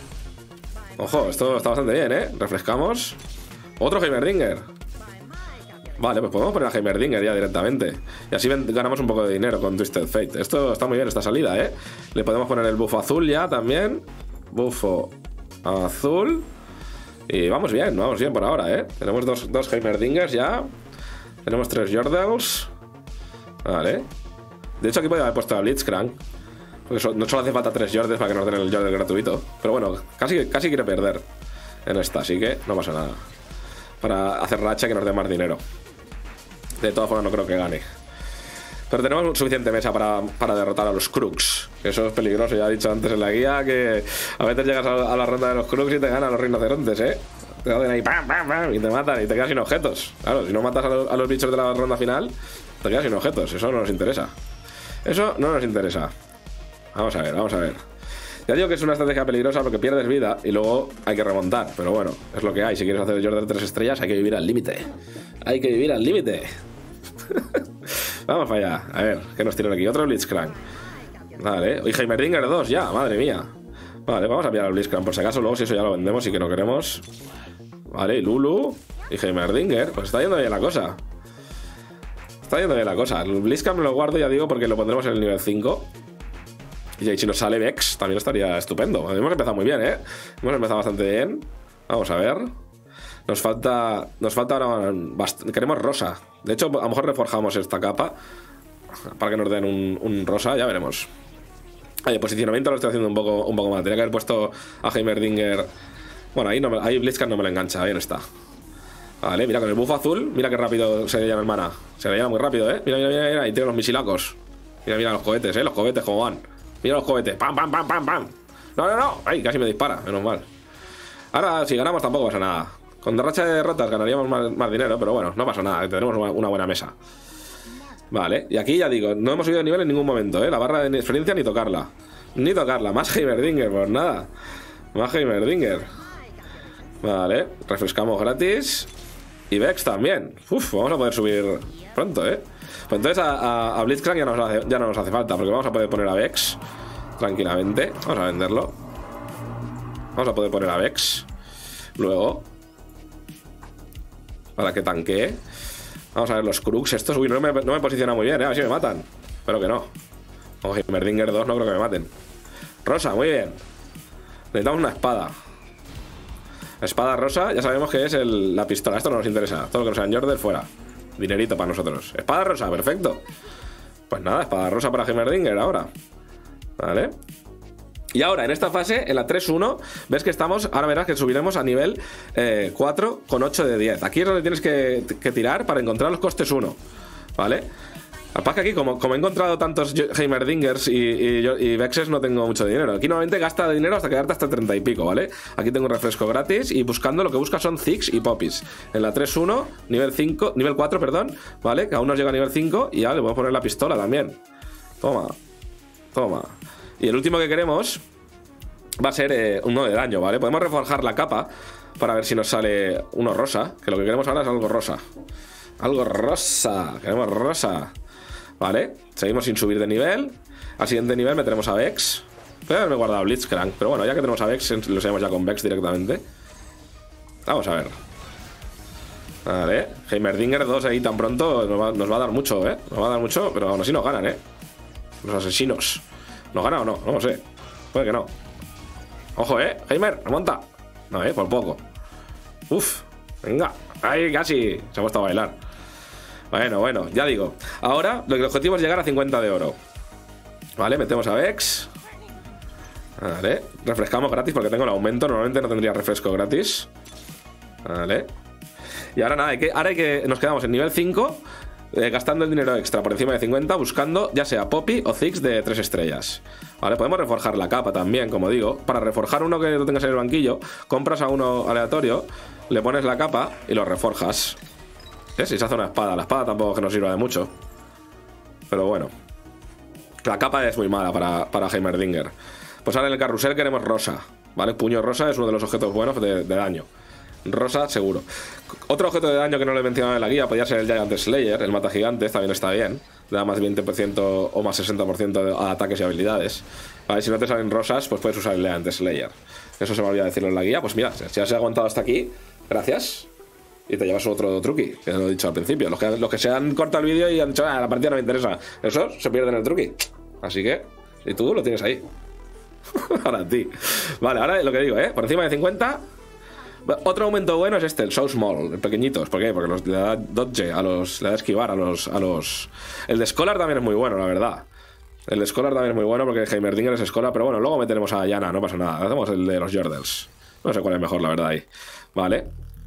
Speaker 1: ¡Ojo! Esto está bastante bien, ¿eh? Refrescamos. ¡Otro Heimerdinger! Vale, pues podemos poner a Heimerdinger ya directamente. Y así ganamos un poco de dinero con Twisted Fate. Esto está muy bien, esta salida, ¿eh? Le podemos poner el buffo azul ya también. Bufo azul. Y vamos bien, vamos bien por ahora, ¿eh? Tenemos dos, dos Heimerdingers ya. Tenemos tres Jordels. Vale. De hecho aquí podría haber puesto a Blitzcrank, porque no solo hace falta tres Jordels para que nos den el Jordel gratuito. Pero bueno, casi, casi quiere perder en esta, así que no pasa nada. Para hacer racha que nos dé más dinero. De todas formas no creo que gane. Pero tenemos suficiente mesa para, para derrotar a los Crux. Eso es peligroso, ya he dicho antes en la guía, que a veces llegas a, a la ronda de los Crux y te ganan los rinocerontes, ¿eh? Te hacen ahí pam, pam, pam, y te matan y te quedas sin objetos. Claro, si no matas a los, a los bichos de la ronda final, te quedas sin objetos. Eso no nos interesa. Eso no nos interesa. Vamos a ver, vamos a ver. Ya digo que es una estrategia peligrosa porque pierdes vida y luego hay que remontar. Pero bueno, es lo que hay. Si quieres hacer el Jordel tres estrellas, hay que vivir al límite. Hay que vivir al límite. Vamos para allá. A ver, ¿qué nos tiran aquí? Otro Blitzcrank. Vale. Y Heimerdinger dos ya, madre mía. Vale, vamos a pillar al Blitzcrank por si acaso. Luego si eso ya lo vendemos y que no queremos. Vale, y Lulu y Heimerdinger. Pues está yendo bien la cosa. Está yendo bien la cosa. El Blitzcrank me lo guardo, ya digo, porque lo pondremos en el nivel cinco. Y si nos sale Vex, también estaría estupendo. Hemos empezado muy bien, ¿eh? Hemos empezado bastante bien. Vamos a ver. Nos falta... Nos falta ahora... Queremos rosa. De hecho, a lo mejor reforjamos esta capa para que nos den un, un rosa. Ya veremos. El posicionamiento lo estoy haciendo un poco, un poco mal. Tenía que haber puesto a Heimerdinger. Bueno, ahí, no me, ahí Blitzcrank no me lo engancha. Ahí no está. Vale, mira, con el buff azul. Mira qué rápido se le llama el mana. Se le llama muy rápido, ¿eh? Mira, mira, mira, mira. Ahí tiene los misilacos. Mira, mira los cohetes, ¿eh? Los cohetes cómo van. Mira los cohetes. ¡Pam, pam, pam, pam, pam! No, no, no. Ay, casi me dispara. Menos mal. Ahora, si ganamos tampoco pasa nada. Con racha de derrotas ganaríamos más, más dinero, pero bueno, no pasa nada. Tenemos una, una buena mesa. Vale, y aquí ya digo, no hemos subido de nivel en ningún momento, ¿eh? La barra de experiencia ni tocarla. Ni tocarla. Más Heimerdinger, pues nada. Más Heimerdinger. Vale, refrescamos gratis. Y Vex también. Uf, vamos a poder subir pronto, ¿eh? Pues entonces a, a, a Blitzcrank ya, nos hace, ya no nos hace falta, porque vamos a poder poner a Vex tranquilamente. Vamos a venderlo. Vamos a poder poner a Vex luego, para que tanquee. Vamos a ver los Crux estos. Uy, no me, no me posiciona muy bien, ¿eh? A ver si me matan. Espero que no. O Heimerdinger dos no creo que me maten. Rosa, muy bien. Necesitamos una espada. Espada rosa, ya sabemos que es el, la pistola. Esto no nos interesa. Todo lo que no sea en Jordel, fuera. Dinerito para nosotros. Espada rosa, perfecto. Pues nada, espada rosa para Heimerdinger ahora. Vale. Y ahora, en esta fase, en la tres uno, ves que estamos, ahora verás que subiremos a nivel eh, cuatro con ocho de diez. Aquí es donde tienes que, que tirar para encontrar los costes uno. ¿Vale? Al que aquí, como, como he encontrado tantos Heimerdingers y, y, y Vexes, no tengo mucho dinero. Aquí normalmente gasta dinero hasta quedarte hasta treinta y pico, ¿vale? Aquí tengo un refresco gratis y buscando lo que busca son Ziggs y Poppies. En la tres uno, nivel cinco, nivel cuatro, perdón, ¿vale? Que aún nos llega a nivel cinco y ya le voy a poner la pistola también. Toma. Toma. Y el último que queremos va a ser eh, uno de daño, ¿vale? Podemos reforjar la capa para ver si nos sale uno rosa, que lo que queremos ahora es algo rosa. Algo rosa. Queremos rosa. Vale, seguimos sin subir de nivel. Al siguiente nivel meteremos a Vex. Voy a haberme guardado Blitzcrank, pero bueno, ya que tenemos a Vex, lo seguimos ya con Vex directamente. Vamos a ver. Vale, Heimerdinger dos ahí tan pronto nos va, nos va a dar mucho, ¿eh? Nos va a dar mucho, pero aún así nos ganan, ¿eh? Los asesinos. ¿Nos ganan o no? No lo sé. Puede que no. Ojo, ¿eh? Heimer, remonta. No, ¿eh? Por poco. Uf, venga. Ahí casi se ha puesto a bailar. Bueno, bueno, ya digo. Ahora, el objetivo es llegar a cincuenta de oro. Vale, metemos a Vex. Vale, refrescamos gratis porque tengo el aumento. Normalmente no tendría refresco gratis. Vale. Y ahora nada, hay que, ahora hay que nos quedamos en nivel cinco, eh, gastando el dinero extra por encima de cincuenta, buscando ya sea Poppy o Ziggs de tres estrellas. Vale, podemos reforjar la capa también, como digo. Para reforjar uno que no tengas en el banquillo, compras a uno aleatorio, le pones la capa y lo reforjas. ¿Ves? Y se hace una espada. La espada tampoco que nos sirva de mucho, pero bueno. La capa es muy mala para, para Heimerdinger. Pues ahora en el carrusel queremos rosa. Vale, puño rosa es uno de los objetos buenos de, de daño. Rosa, seguro. Otro objeto de daño que no le he mencionado en la guía podría ser el Giant Slayer, el mata gigantes, también está bien. Le da más veinte por ciento o más sesenta por ciento a ataques y habilidades. Vale, si no te salen rosas, pues puedes usar el Giant Slayer. Eso se me olvidó decirlo en la guía. Pues mira, si has aguantado hasta aquí, gracias. Y te llevas otro truqui, que lo he dicho al principio. Los que, los que se han cortado el vídeo y han dicho, ah, la partida no me interesa, esos se pierden el truqui. Así que, y tú lo tienes ahí. Ahora a ti. Vale, ahora lo que digo, ¿eh? Por encima de cincuenta. Otro aumento bueno es este, el So Small, el pequeñitos. ¿Por qué? Porque los, le da dodge, a los, le da esquivar a los, a los... El de Scholar también es muy bueno, la verdad. El de Scholar también es muy bueno porque Heimerdinger es Scholar. Pero bueno, luego meteremos a Yana, no pasa nada. Hacemos el de los Yordles. No sé cuál es mejor, la verdad, ahí. Vale.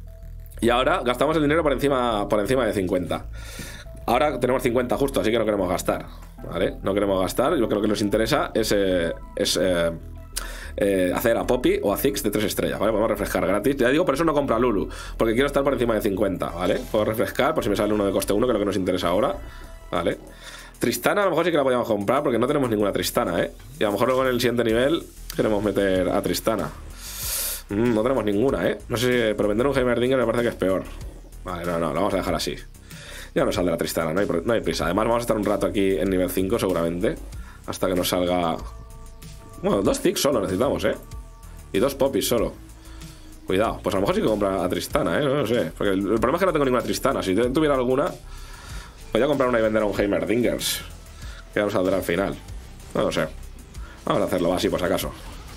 Speaker 1: Y ahora gastamos el dinero por encima, por encima de cincuenta. Ahora tenemos cincuenta justo, así que no queremos gastar. Vale, no queremos gastar. Yo creo que nos interesa es... Eh, es eh, Eh, hacer a Poppy o a Ziggs de tres estrellas, ¿vale? Podemos refrescar gratis. Ya digo, por eso no compro a Lulu, porque quiero estar por encima de cincuenta, ¿vale? Puedo refrescar por si me sale uno de coste uno, que es lo que nos interesa ahora, ¿vale? Tristana a lo mejor sí que la podríamos comprar porque no tenemos ninguna Tristana, ¿eh? Y a lo mejor luego en el siguiente nivel queremos meter a Tristana. Mm, no tenemos ninguna, ¿eh? No sé si... Pero vender un Heimerdinger me parece que es peor. Vale, no, no, lo vamos a dejar así. Ya no saldrá la Tristana, no hay, no hay prisa. Además vamos a estar un rato aquí en nivel cinco seguramente, hasta que nos salga... Bueno, dos Ziggs solo necesitamos, ¿eh? Y dos Poppies solo. Cuidado, pues a lo mejor sí que compra a Tristana, ¿eh? No, no sé. Porque el, el problema es que no tengo ninguna Tristana. Si tuviera alguna, podría comprar una y vender a un Heimerdingers, que ya nos saldrá al final. No lo sé. Vamos a hacerlo así por si acaso.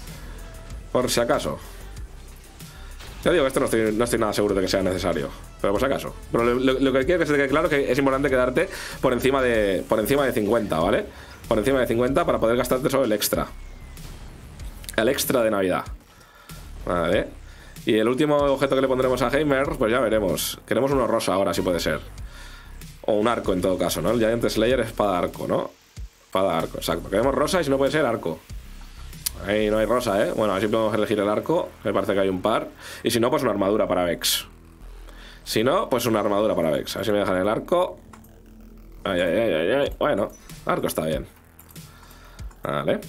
Speaker 1: Por si acaso. Ya digo que esto no estoy, no estoy nada seguro de que sea necesario, pero por si acaso. Pero lo, lo, lo que quiero que se te quede claro es que es importante quedarte por encima de, por encima de cincuenta, ¿vale? Por encima de cincuenta para poder gastarte solo el extra. El extra de Navidad. Vale. Y el último objeto que le pondremos a Heimer, pues ya veremos. Queremos uno rosa ahora, si puede ser. O un arco en todo caso, ¿no? El Giant Slayer es espada arco, ¿no? Espada arco, exacto. Queremos rosa y si no puede ser arco. Ahí no hay rosa, ¿eh? Bueno, así podemos elegir el arco. Me parece que hay un par. Y si no, pues una armadura para Vex. Si no, pues una armadura para Vex. A ver si me dejan el arco. Ay, ay, ay, ay, ay. Bueno, arco está bien. Vale.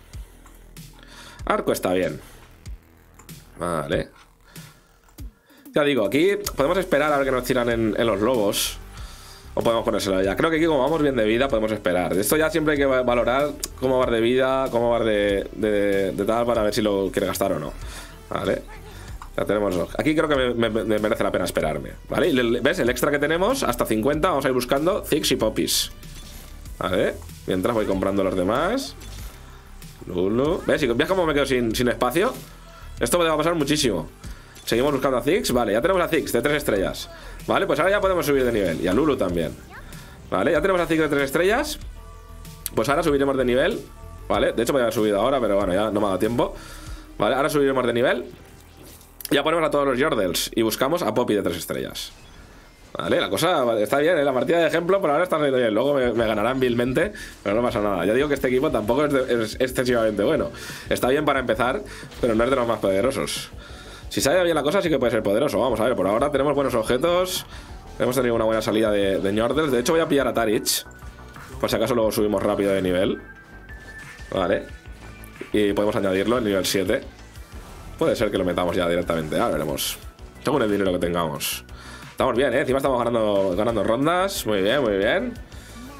Speaker 1: Arco está bien. Vale. Ya digo, aquí podemos esperar a ver que nos tiran en, en los lobos. O podemos ponérselo ya. Creo que aquí como vamos bien de vida podemos esperar. Esto ya siempre hay que valorar cómo va de vida, cómo va de, de, de tal, para ver si lo quiere gastar o no. Vale. Ya tenemos dos. Aquí creo que me, me, me merece la pena esperarme. Vale. Y ¿ves? El extra que tenemos, hasta cincuenta, vamos a ir buscando Ziggs y Poppies. Vale. Mientras voy comprando los demás. Lulu. ¿Ves? ¿Ves cómo me quedo sin, sin espacio? Esto me va a pasar muchísimo. Seguimos buscando a Ziggs. Vale, ya tenemos a Ziggs de tres estrellas. Vale, pues ahora ya podemos subir de nivel. Y a Lulu también. Vale, ya tenemos a Ziggs de tres estrellas. Pues ahora subiremos de nivel. Vale, de hecho podría haber subido ahora, pero bueno, ya no me ha dado tiempo. Vale, ahora subiremos de nivel. Ya ponemos a todos los Yordles. Y buscamos a Poppy de tres estrellas. Vale, la cosa está bien, ¿eh? La partida de ejemplo por ahora está saliendo bien. Luego me, me ganarán vilmente, pero no pasa nada. Ya digo que este equipo tampoco es, de, es excesivamente bueno. Está bien para empezar, pero no es de los más poderosos. Si sale bien la cosa sí que puede ser poderoso. Vamos a ver, por ahora tenemos buenos objetos. Hemos tenido una buena salida de, de Yordles. De hecho voy a pillar a Tarich, por si acaso luego subimos rápido de nivel. Vale. Y podemos añadirlo en nivel siete. Puede ser que lo metamos ya directamente. Ahora veremos. Según el dinero que tengamos. Estamos bien, ¿eh? Encima estamos ganando, ganando rondas. Muy bien, muy bien.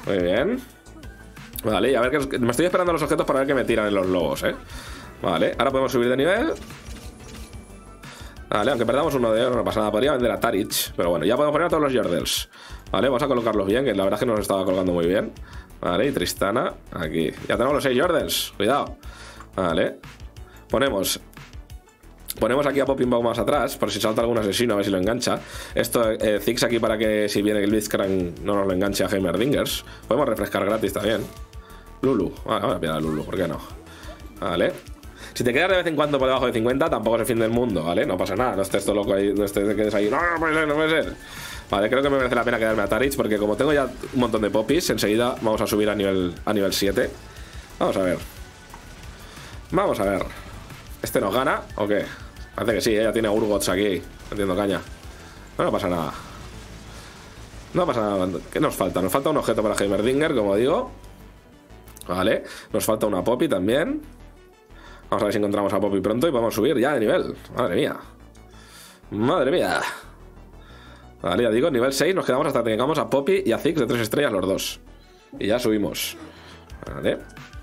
Speaker 1: Muy bien. Vale, y a ver que me estoy esperando los objetos para ver que me tiran en los lobos, eh. Vale, ahora podemos subir de nivel. Vale, aunque perdamos uno de oro, no pasa nada. Podría vender a Tarich, pero bueno, ya podemos poner a todos los Yordles. Vale, vamos a colocarlos bien, que la verdad es que nos estaba colocando muy bien. Vale, y Tristana, aquí. Ya tenemos los seis Yordles, cuidado. Vale. Ponemos... Ponemos aquí a Popping Bow más atrás, por si salta algún asesino, a ver si lo engancha. Esto, eh, Ziggs aquí para que si viene el Blitzcrank no nos lo enganche a Heimerdingers. Podemos refrescar gratis también. Lulu, vale, vamos a pillar a Lulu, ¿por qué no? Vale. Si te quedas de vez en cuando por debajo de cincuenta, tampoco es el fin del mundo, ¿vale? No pasa nada, no estés todo loco ahí, no estés, te quedes ahí. No, no puede ser, no puede ser. Vale, creo que me merece la pena quedarme a Tarich, porque como tengo ya un montón de poppies, enseguida vamos a subir a nivel, a nivel siete. Vamos a ver. Vamos a ver. ¿Este nos gana o qué? Parece que sí, ella tiene Urgots aquí, metiendo caña. No, no pasa nada. No pasa nada. ¿Qué nos falta? Nos falta un objeto para Heimerdinger, como digo. Vale. Nos falta una Poppy también. Vamos a ver si encontramos a Poppy pronto y podemos subir ya de nivel. Madre mía. Madre mía. Vale, ya digo, nivel seis nos quedamos hasta que tengamos a Poppy y a Ziggs de tres estrellas los dos. Y ya subimos. Vale.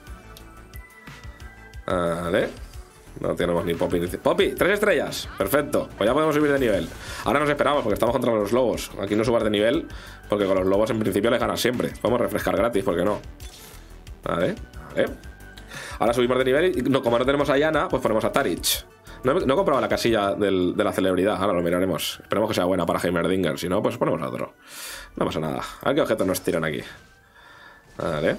Speaker 1: Vale. No tenemos ni Poppy. Poppy, tres estrellas. Perfecto. Pues ya podemos subir de nivel. Ahora nos esperamos porque estamos contra los lobos. Aquí no subas de nivel porque con los lobos en principio les ganas siempre. Podemos refrescar gratis, ¿por qué no? Vale, vale. Ahora subimos de nivel y no, como no tenemos a Yana, pues ponemos a Tarich. No he, no he comprado la casilla del, de la celebridad. Ahora lo miraremos. Esperemos que sea buena para Heimerdinger. Si no, pues ponemos a otro. No pasa nada. A ver qué objetos nos tiran aquí. Vale.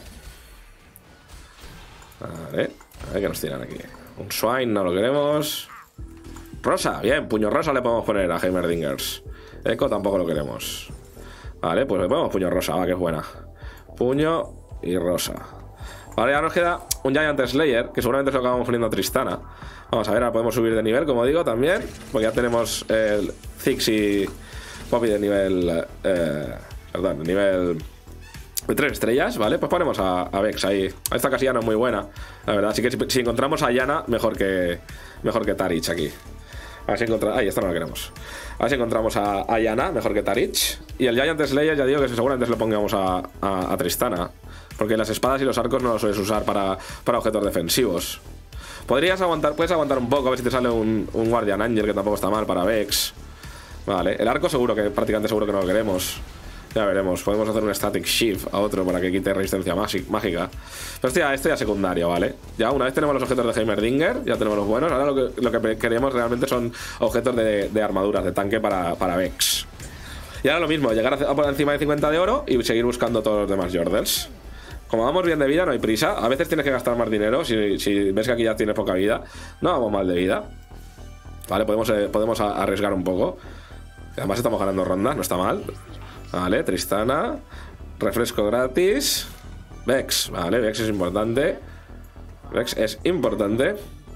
Speaker 1: Vale. A ver qué nos tiran aquí. Un Swine no lo queremos. Rosa, bien, puño rosa le podemos poner a Heimerdingers. Echo tampoco lo queremos. Vale, pues le ponemos puño rosa, va, que es buena. Puño y rosa. Vale, ya nos queda un Giant Slayer, que seguramente se lo acabamos poniendo a Tristana. Vamos a ver, ahora podemos subir de nivel, como digo, también. Porque ya tenemos el Ziggs y Poppy de nivel... Eh, perdón, de nivel... de tres estrellas, ¿vale? Pues ponemos a, a Vex ahí. Esta casilla no es muy buena, la verdad. Así que si, si encontramos a Yana, mejor que mejor que Tarich aquí. A ver si encontramos... Ahí, esta no la queremos. A ver si encontramos a, a Yana, mejor que Tarich. Y el Giant Slayer, ya digo que seguramente se lo pongamos a, a, a Tristana. Porque las espadas y los arcos no los sueles usar para, para objetos defensivos. Podrías aguantar, puedes aguantar un poco, a ver si te sale un, un Guardian Angel, que tampoco está mal para Vex. Vale, el arco seguro que, prácticamente seguro que no lo queremos. Ya veremos, podemos hacer un Static Shift a otro para que quite resistencia mágica. Pero este ya, este ya secundario, ¿vale? Ya una vez tenemos los objetos de Heimerdinger, ya tenemos los buenos. Ahora lo que, lo que queremos realmente son objetos de, de armaduras, de tanque para, para Vex. Y ahora lo mismo, llegar a, a por encima de cincuenta de oro y seguir buscando todos los demás Yordles. Como vamos bien de vida, no hay prisa. A veces tienes que gastar más dinero si, si ves que aquí ya tienes poca vida. No vamos mal de vida. Vale, podemos, eh, podemos arriesgar un poco. Además estamos ganando rondas, no está mal. Vale, Tristana. Refresco gratis. Vex, vale, Vex es importante. Vex es importante.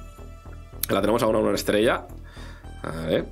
Speaker 1: La tenemos a una, una estrella. Vale.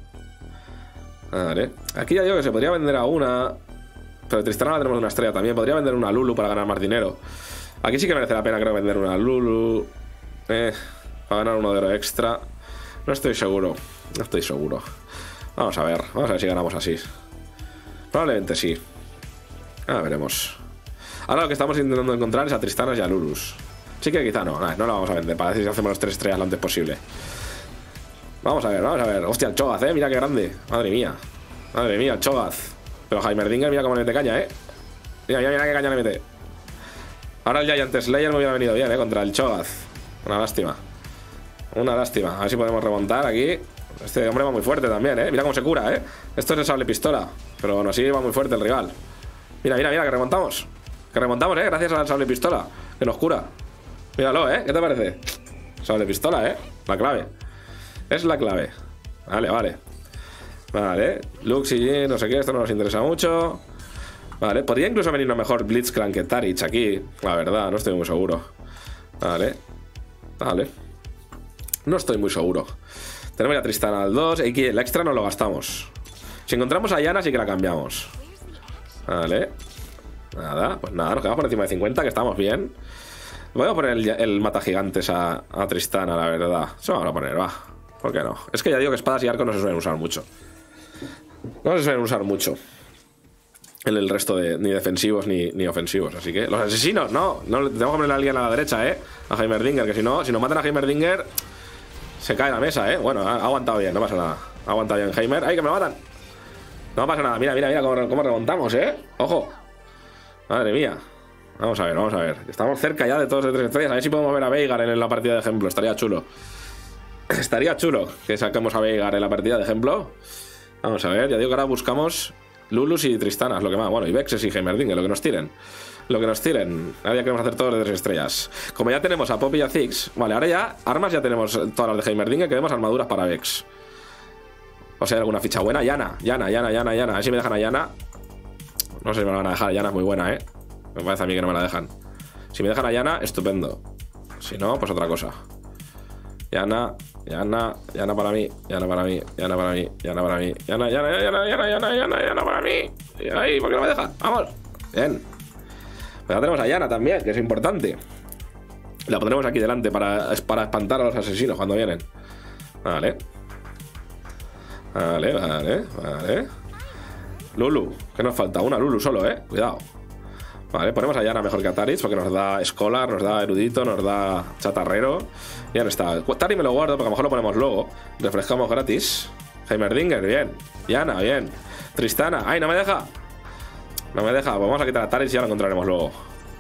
Speaker 1: Vale. Aquí ya digo que se podría vender a una. Pero Tristana la tenemos una estrella también. Podría vender una Lulu para ganar más dinero. Aquí sí que merece la pena, creo, vender una Lulu. Eh, para ganar uno de oro extra. No estoy seguro. No estoy seguro. Vamos a ver. Vamos a ver si ganamos así. Probablemente sí. Ahora veremos. Ahora lo que estamos intentando encontrar es a Tristana y a Lulus. Sí que quizá no. No, no la vamos a vender. Para decir si hacemos los tres estrellas lo antes posible. Vamos a ver, vamos a ver. Hostia, el Cho'Gath, eh. Mira qué grande. Madre mía. Madre mía, el Cho'Gath. Pero Heimerdinger, mira cómo le mete caña, eh. Mira, mira, mira qué caña le mete. Ahora el Giant Slayer me hubiera venido bien, eh. Contra el Cho'Gath. Una lástima. Una lástima. A ver si podemos remontar aquí. Este hombre va muy fuerte también, eh. Mira cómo se cura, eh. Esto es el sable pistola. Pero bueno, sí va muy fuerte el rival. Mira, mira, mira, que remontamos. Que remontamos, eh. Gracias al sable pistola. Que nos cura. Míralo, eh. ¿Qué te parece? Sable pistola, eh. La clave. Es la clave. Vale, vale. Vale. Lux y no sé qué. Esto no nos interesa mucho. Vale. Podría incluso venirnos mejor Blitzcrank que Tarich aquí. La verdad, no estoy muy seguro. Vale. Vale. No estoy muy seguro. Tenemos ya Tristana al dos. Y aquí el extra no lo gastamos. Si encontramos a Yana sí que la cambiamos. Vale. Nada, pues nada, nos quedamos por encima de cincuenta, que estamos bien. Voy a poner el, el mata gigantes a, a Tristana, la verdad. Eso vamos a poner, va. ¿Por qué no? Es que ya digo que espadas y arcos no se suelen usar mucho. No se suelen usar mucho. en el resto de ni defensivos ni, ni ofensivos. Así que los asesinos, no, no tenemos que poner la línea a la derecha, eh, a Heimerdinger, que si no, si nos matan a Heimerdinger, se cae la mesa, eh. Bueno, ha aguantado bien, no pasa nada. Ha aguantado bien Heimer. ¡Ay, que me lo matan! No pasa nada, mira, mira, mira cómo, cómo remontamos, eh. Ojo. Madre mía. Vamos a ver, vamos a ver. Estamos cerca ya de todos de tres estrellas. A ver si podemos ver a Veigar en la partida de ejemplo. Estaría chulo. Estaría chulo que saquemos a Veigar en la partida de ejemplo. Vamos a ver, ya digo que ahora buscamos Lulus y Tristanas, lo que más. Bueno, y Vexes y Heimerdinger, lo que nos tiren. Lo que nos tiren. Ahora ya queremos hacer todos de tres estrellas. Como ya tenemos a Poppy y a Ziggs. Vale, ahora ya armas ya tenemos todas las de Heimerdinger. Queremos armaduras para Vex. O sea, alguna ficha buena. Yana, Yana, Yana, Yana, Yana. A ver si me dejan a Yana. No sé si me la van a dejar. Yana es muy buena, eh. Me parece a mí que no me la dejan. Si me dejan a Yana, estupendo. Si no, pues otra cosa. Yana, Yana, Yana para mí, Yana para mí, Yana para mí, Yana para mí, Yana, Yana, Yana, Yana, Yana, Yana, Yana para mí. Ahí, ¿por qué no me dejan? Vamos. Bien. Pues ya tenemos a Yana también, que es importante. La pondremos aquí delante para, para espantar a los asesinos cuando vienen. Vale. Vale, vale, vale. Lulu, ¿qué nos falta? Una Lulu solo, eh. Cuidado. Vale, ponemos a Yana mejor que a Taris, porque nos da Scholar, nos da Erudito, nos da Chatarrero. Ya no está. Tari me lo guardo, porque a lo mejor lo ponemos luego. Refrescamos gratis. Heimerdinger, bien. Yana, bien. Tristana, ¡ay, no me deja! No me deja, pues vamos a quitar a Taris y ya lo encontraremos luego.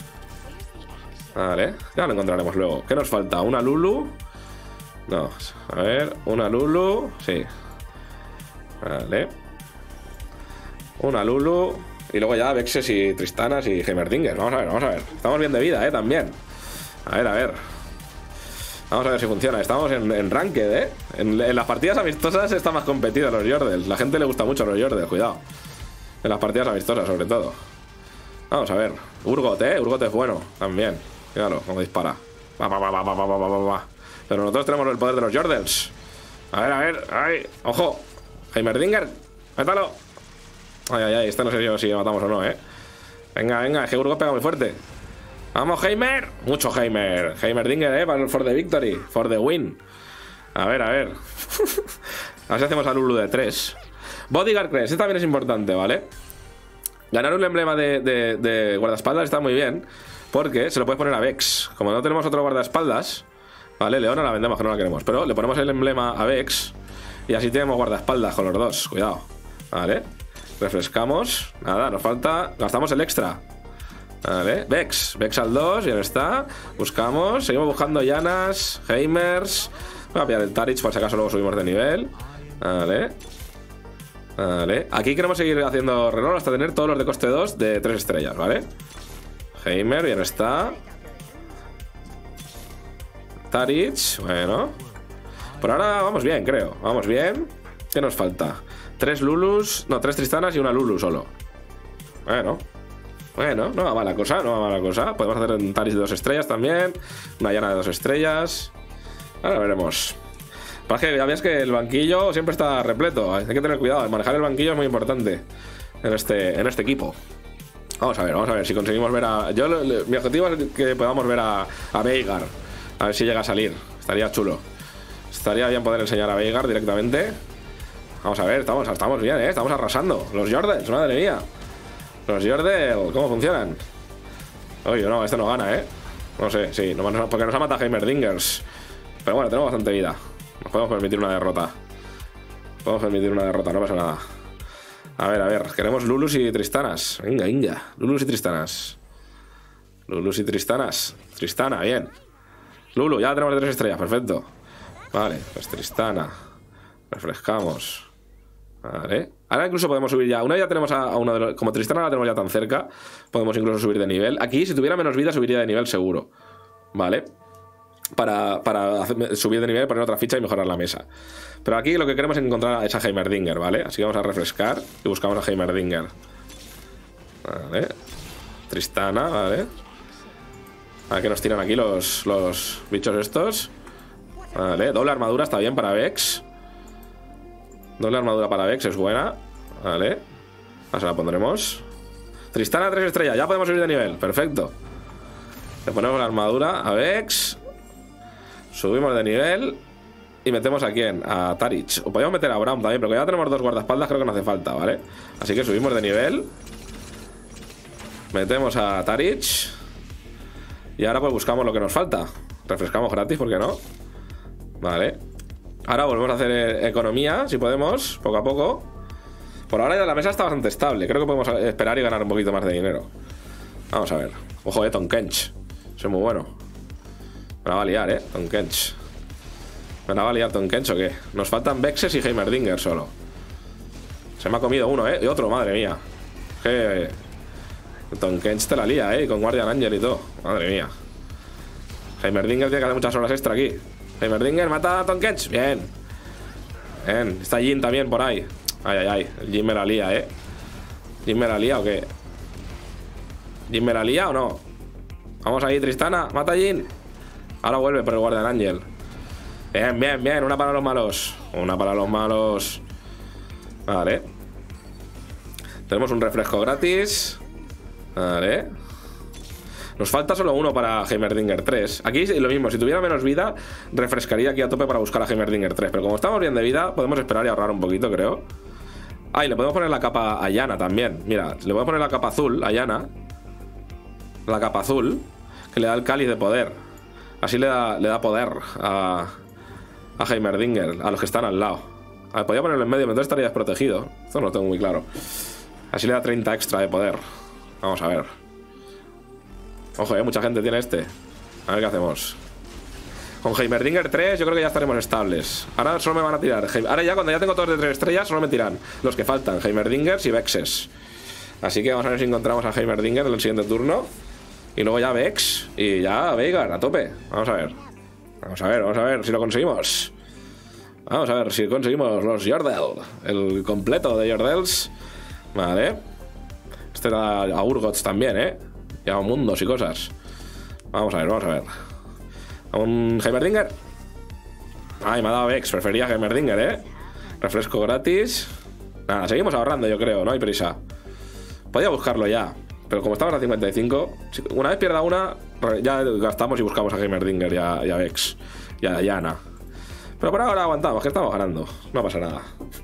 Speaker 1: Vale, ya lo encontraremos luego. ¿Qué nos falta? ¿Una Lulu? No, a ver, una Lulu. Sí. Vale. Una Lulu. Y luego ya Vexes y Tristanas y Heimerdinger. Vamos a ver, vamos a ver. Estamos bien de vida, eh, también. A ver, a ver. Vamos a ver si funciona. Estamos en, en Ranked, eh. En, en las partidas amistosas está más competido los Yordles. La gente le gusta mucho los Yordles, cuidado. En las partidas amistosas, sobre todo. Vamos a ver. Urgot, eh. Urgot es bueno, también. Fíjalo, cómo dispara. Va, va, va, va, va, va, va, va, va. Pero nosotros tenemos el poder de los Yordles. A ver, a ver. Ay, ojo. Heimerdinger, métalo. Ay, ay, ay, este no sé yo si matamos o no, eh. Venga, venga, es que Urgot pega muy fuerte. ¡Vamos, Heimer! Mucho Heimer. Heimerdinger, eh, para el for the victory. For the win. A ver, a ver. A ver si hacemos a Lulu de tres. Bodyguard Crest, este también es importante, ¿vale? Ganar un emblema de, de, de guardaespaldas está muy bien, porque se lo puedes poner a Vex. Como no tenemos otro guardaespaldas, ¿vale? Leona la vendemos, que no la queremos. Pero le ponemos el emblema a Vex y así tenemos guardaespaldas con los dos. Cuidado. Vale. Refrescamos. Nada, nos falta. Gastamos el extra. Vale. Vex. Vex al dos. Ya está. Buscamos. Seguimos buscando Yanas. Heimers. Voy a pillar el Tarich por si acaso luego subimos de nivel. Vale. Vale. Aquí queremos seguir haciendo reroll hasta tener todos los de coste dos de tres estrellas, ¿vale? Heimer, bien está. Tarich. Bueno. Por ahora vamos bien, creo. Vamos bien. ¿Qué nos falta? Tres Lulus, no, tres Tristanas y una Lulu solo. Bueno, bueno, no va mala cosa, no va mala cosa. Podemos hacer un Taris de dos estrellas también. Una Yana de dos estrellas. Ahora veremos. Para que ya veas que el banquillo siempre está repleto. Hay que tener cuidado, manejar el banquillo es muy importante en este, en este equipo. Vamos a ver, vamos a ver si conseguimos ver a... Yo, mi objetivo es que podamos ver a, a Veigar. A ver si llega a salir. Estaría chulo. Estaría bien poder enseñar a Veigar directamente. Vamos a ver, estamos, estamos bien, ¿eh? Estamos arrasando. Los Yordles, madre mía. Los Yordles, ¿cómo funcionan? Oye, no, este no gana, ¿eh? No sé, sí, no, porque nos ha matado Heimerdingers. Pero bueno, tenemos bastante vida. Nos podemos permitir una derrota. Podemos permitir una derrota, no pasa nada. A ver, a ver, queremos Lulus y Tristanas. Venga, venga, Lulus y Tristanas. Lulus y Tristanas. Tristana, bien. Lulu, ya tenemos de tres estrellas, perfecto. Vale, pues Tristana. Refrescamos. Vale. Ahora incluso podemos subir ya. Una ya tenemos a, a uno de los. Como Tristana la tenemos ya tan cerca, podemos incluso subir de nivel. Aquí, si tuviera menos vida, subiría de nivel seguro. Vale. Para, para hacer, subir de nivel, poner otra ficha y mejorar la mesa. Pero aquí lo que queremos es encontrar es a Heimerdinger, ¿vale? Así que vamos a refrescar y buscamos a Heimerdinger. Vale. Tristana, ¿vale? A ver qué nos tiran aquí los, los bichos estos. Vale. Doble armadura está bien para Vex. Doble armadura para Vex es buena. Vale. Ahora se la pondremos. Tristana tres estrellas. Ya podemos subir de nivel. Perfecto. Le ponemos la armadura a Vex. Subimos de nivel. Y metemos a quién? A Tarich. O podemos meter a Braum también, pero ya tenemos dos guardaespaldas, creo que no hace falta, ¿vale? Así que subimos de nivel. Metemos a Tarich. Y ahora pues buscamos lo que nos falta. Refrescamos gratis, ¿por qué no? Vale. Ahora volvemos a hacer economía, si podemos, poco a poco. Por ahora ya la mesa está bastante estable. Creo que podemos esperar y ganar un poquito más de dinero. Vamos a ver. Ojo, eh, Tonkench. Eso es muy bueno. Me la va a liar, eh, Tonkench. ¿Me la va a liar Tonkench o qué? Nos faltan Vexes y Heimerdinger solo. Se me ha comido uno, eh. Y otro, madre mía. Que... Tonkench te la lía, eh. Con Guardian Angel y todo. Madre mía. Heimerdinger tiene que hacer muchas horas extra aquí. Heimerdinger mata a Tonkench. Bien. Bien. Está Jin también por ahí. Ay, ay, ay. El Jin me la lía, eh. ¿Jin me la lía o qué? ¿Jin me la lía o no? Vamos ahí, Tristana. Mata a Jin. Ahora vuelve por el Guardian Angel. Bien, bien, bien. Una para los malos. Una para los malos. Vale. Tenemos un refresco gratis. Vale. Nos falta solo uno para Heimerdinger tres. Aquí lo mismo, si tuviera menos vida, refrescaría aquí a tope para buscar a Heimerdinger tres. Pero como estamos bien de vida, podemos esperar y ahorrar un poquito, creo. Ah, y le podemos poner la capa a Yana también. Mira, le voy a poner la capa azul a Yana. La capa azul, que le da el cáliz de poder. Así le da, le da poder a, a Heimerdinger, a los que están al lado. A ver, podría ponerlo en medio, pero entonces estaría desprotegido. Esto no lo tengo muy claro. Así le da treinta extra de poder. Vamos a ver. Ojo, eh, mucha gente tiene este. A ver qué hacemos. Con Heimerdinger tres yo creo que ya estaremos estables. Ahora solo me van a tirar. Ahora ya cuando ya tengo todos de tres estrellas, solo me tiran los que faltan, Heimerdingers y Vexes. Así que vamos a ver si encontramos a Heimerdinger en el siguiente turno. Y luego ya Vex. Y ya Veigar, a tope. Vamos a ver. Vamos a ver, vamos a ver si lo conseguimos. Vamos a ver si conseguimos los Yordle. El completo de Yordles. Vale. Este era a Urgots también, eh. Y a mundos y cosas. Vamos a ver, vamos a ver. ¿A un Heimerdinger? Ay, me ha dado Vex. Prefería Heimerdinger, eh. Refresco gratis. Nada, seguimos ahorrando, yo creo. No hay prisa. Podía buscarlo ya. Pero como estamos a cincuenta y cinco, una vez pierda una, ya gastamos y buscamos a Heimerdinger y a, y a Vex. Y a Yana. Pero por ahora aguantamos, que estamos ganando. No pasa nada.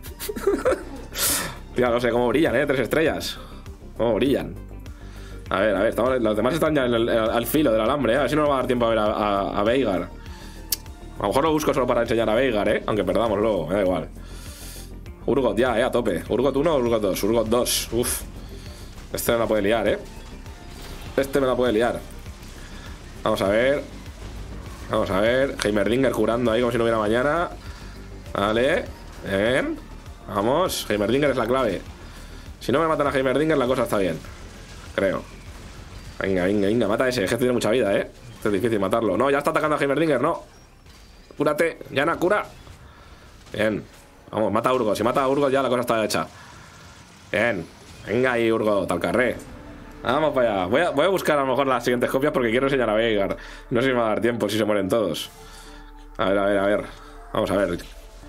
Speaker 1: Tío, no sé cómo brillan, eh. Tres estrellas. Cómo brillan. A ver, a ver, estamos, los demás están ya en el, al filo del alambre, ¿eh? A ver si no nos va a dar tiempo a ver a, a, a Veigar. A lo mejor lo busco solo para enseñar a Veigar, ¿eh? Aunque perdamos luego, me da igual. Urgot ya, ¿eh? A tope. Urgot uno o Urgot dos. Urgot dos. Uf. Este me la puede liar, ¿eh? Este me la puede liar. Vamos a ver. Vamos a ver. Heimerdinger curando ahí como si no hubiera mañana. Vale. Bien. Vamos. Heimerdinger es la clave. Si no me matan a Heimerdinger, la cosa está bien. Creo. Venga, venga, venga. Mata a ese. Es que tiene mucha vida, ¿eh? Esto es difícil matarlo. No, ya está atacando a Heimerdinger. No. Cúrate. Yana, cura. Bien. Vamos, mata a Urgot. Si mata a Urgot ya la cosa está hecha. Bien. Venga ahí, Urgot, al carré. Vamos para allá. Voy a, voy a buscar a lo mejor las siguientes copias porque quiero enseñar a Veigar. No sé si me va a dar tiempo si se mueren todos. A ver, a ver, a ver. Vamos a ver.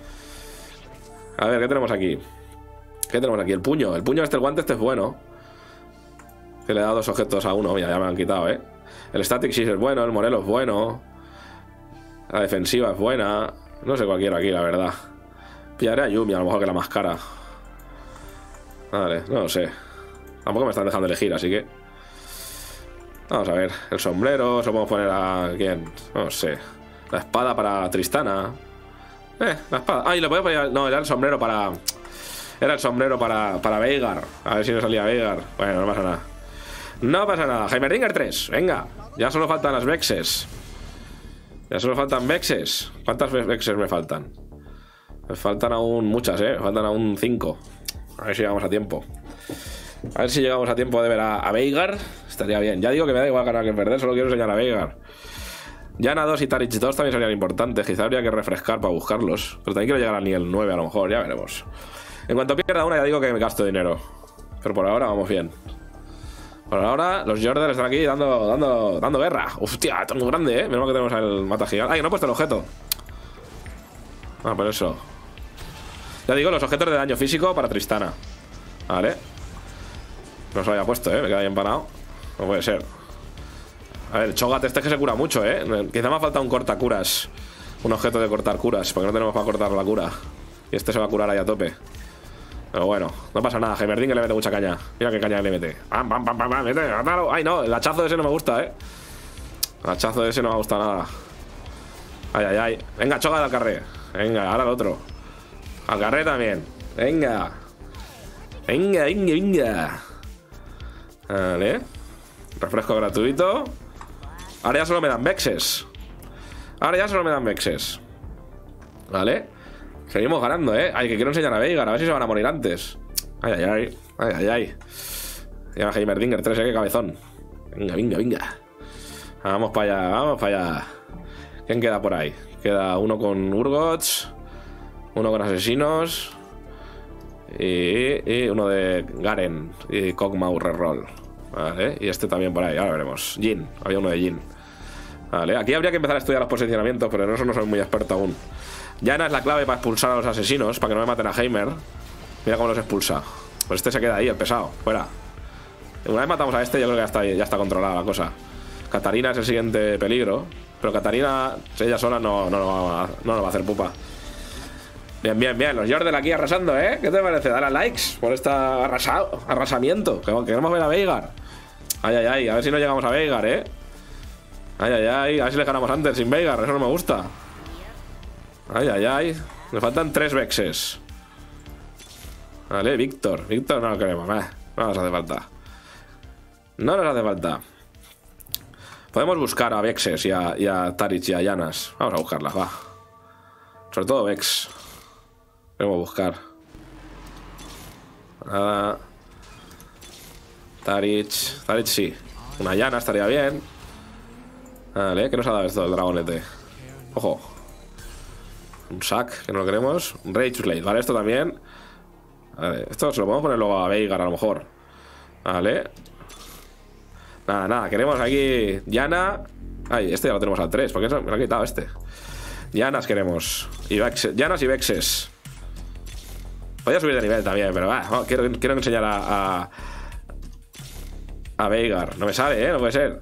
Speaker 1: A ver, ¿qué tenemos aquí? ¿Qué tenemos aquí? El puño. El puño este, el guante este es bueno. Que le he dado dos objetos a uno. Mira, ya me han quitado, ¿eh? El Static Six es bueno. El Morelo es bueno. La defensiva es buena. No sé cuál quiero aquí, la verdad. Pillaré a Yumi, a lo mejor que la más cara. Vale, no lo sé. Tampoco me están dejando elegir, así que... Vamos a ver. El sombrero, se lo podemos poner a... ¿Quién? No sé. La espada para Tristana. Eh, la espada. Ah, y lo puedo poner... No, era el sombrero para... Era el sombrero para, para Veigar. A ver si no salía Veigar. Bueno, no pasa nada. No pasa nada. Heimerdinger tres. Venga. Ya solo faltan las Vexes. Ya solo faltan Vexes. ¿Cuántas Vexes me faltan? Me faltan aún muchas, eh. Me faltan aún cinco. A ver si llegamos a tiempo. A ver si llegamos a tiempo de ver a, a Veigar. Estaría bien. Ya digo que me da igual ganar que perder. Solo quiero enseñar a Veigar. Yana dos y Tarich dos también serían importantes. Quizá habría que refrescar para buscarlos. Pero también quiero llegar al nivel nueve a lo mejor. Ya veremos. En cuanto pierda una ya digo que me gasto dinero. Pero por ahora vamos bien. Por ahora los Yordle están aquí dando, dando, dando guerra. Hostia, esto es muy grande, eh. Menos mal que tenemos al mata gigante. Ay, no he puesto el objeto. Ah, por eso. Ya digo, los objetos de daño físico para Tristana. Vale. No se lo había puesto, eh. Me queda ahí empanado. No puede ser. A ver, Cho'Gath este es que se cura mucho, eh. Quizá me ha faltado un cortacuras. Un objeto de cortar curas. Porque no tenemos para cortar la cura. Y este se va a curar ahí a tope. Pero bueno, no pasa nada. Heimerdinger le mete mucha caña. Mira qué caña le mete. Pam, pam, pam, pam, pam, mete, mátalo. Ay, no, el hachazo de ese no me gusta, eh. El hachazo de ese no me gusta nada. Ay, ay, ay. Venga, choca al carré. Venga, ahora el otro. Al carré también. Venga. Venga, venga, venga. Vale. Refresco gratuito. Ahora ya solo me dan vexes. Ahora ya solo me dan vexes. Vale. Seguimos ganando, eh. Ay, que quiero enseñar a Veigar. A ver si se van a morir antes. Ay, ay, ay. Ay, ay, ay. Lleva Heimerdinger tres, eh. Qué cabezón. Venga, venga, venga. Vamos para allá, vamos para allá. ¿Quién queda por ahí? Queda uno con Urgots, uno con asesinos y, y uno de Garen y Kog'Maw reroll. Vale, y este también por ahí, ahora veremos. Jhin, había uno de Jhin. Vale, aquí habría que empezar a estudiar los posicionamientos, pero en eso no soy muy experto aún. Yana es la clave para expulsar a los asesinos, para que no me maten a Heimer. Mira cómo los expulsa. Pues este se queda ahí, el pesado, fuera. Una vez matamos a este, yo creo que ya está, ya está controlada la cosa. Katarina es el siguiente peligro. Pero Katarina, ella sola no, no, no, va, no nos va a hacer pupa. Bien, bien, bien. Los Yordle aquí arrasando, ¿eh? ¿Qué te parece? Dale a likes por este arrasado, arrasamiento. Que queremos ver a Veigar. Ay, ay, ay. A ver si no llegamos a Veigar, ¿eh? Ay, ay, ay. A ver si le ganamos antes sin Veigar. Eso no me gusta. Ay, ay, ay. Me faltan tres vexes. Vale, Víctor. Víctor no lo queremos. Eh. No nos hace falta. No nos hace falta. Podemos buscar a Vexes y a, y a Tarich y a Yanas. Vamos a buscarlas, va. Sobre todo Vex. Queremos buscar. Nada. Tarich. Tarich sí. Una Yana estaría bien. Vale, ¿qué nos ha dado esto el dragonete? Ojo. Un sac, que no lo queremos. Un Rage Blade, vale, esto también. Vale, esto se lo podemos poner luego a Veigar a lo mejor. Vale. Nada, nada, queremos aquí Yana. Ay, este ya lo tenemos al tres. ¿Por qué me lo ha quitado este? Yanas queremos. Y Vexes. Yanas y Vexes. Podría subir de nivel también, pero va. Oh, quiero, quiero enseñar a, a. A Veigar. No me sale, ¿eh? No puede ser.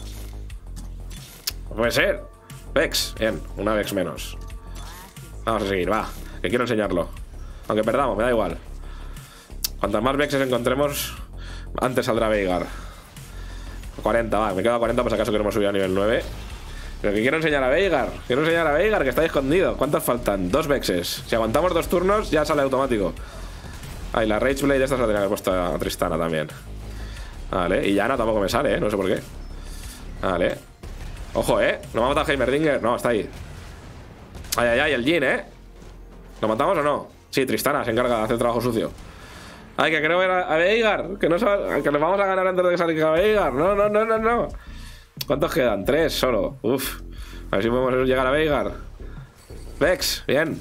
Speaker 1: No puede ser. Vex. Bien, una Vex menos. Vamos a seguir, va. Que quiero enseñarlo. Aunque perdamos, me da igual. Cuantas más Vexes encontremos, antes saldrá Veigar. cuarenta, va, me queda cuarenta por si acaso queremos subir a nivel nueve. Pero que quiero enseñar a Veigar. Quiero enseñar a Veigar, que está ahí escondido. ¿Cuántas faltan? Dos Vexes. Si aguantamos dos turnos, ya sale automático. Ay, la Rage Blade esta se la tenía que haber puesto a Tristana también. Vale, y Yana tampoco me sale, ¿eh? No sé por qué. Vale. Ojo, ¿eh? ¿No me ha matado Heimerdinger? No, está ahí. Ay, ay, ay, el Jhin, ¿eh? ¿Lo matamos o no? Sí, Tristana se encarga de hacer trabajo sucio. Ay, que quiero ver a, a Veigar. Que no sabe, que le vamos a ganar antes de que salga Veigar. No, no, no, no, no. ¿Cuántos quedan? Tres solo. Uf. A ver si podemos llegar a Veigar. Vex, bien.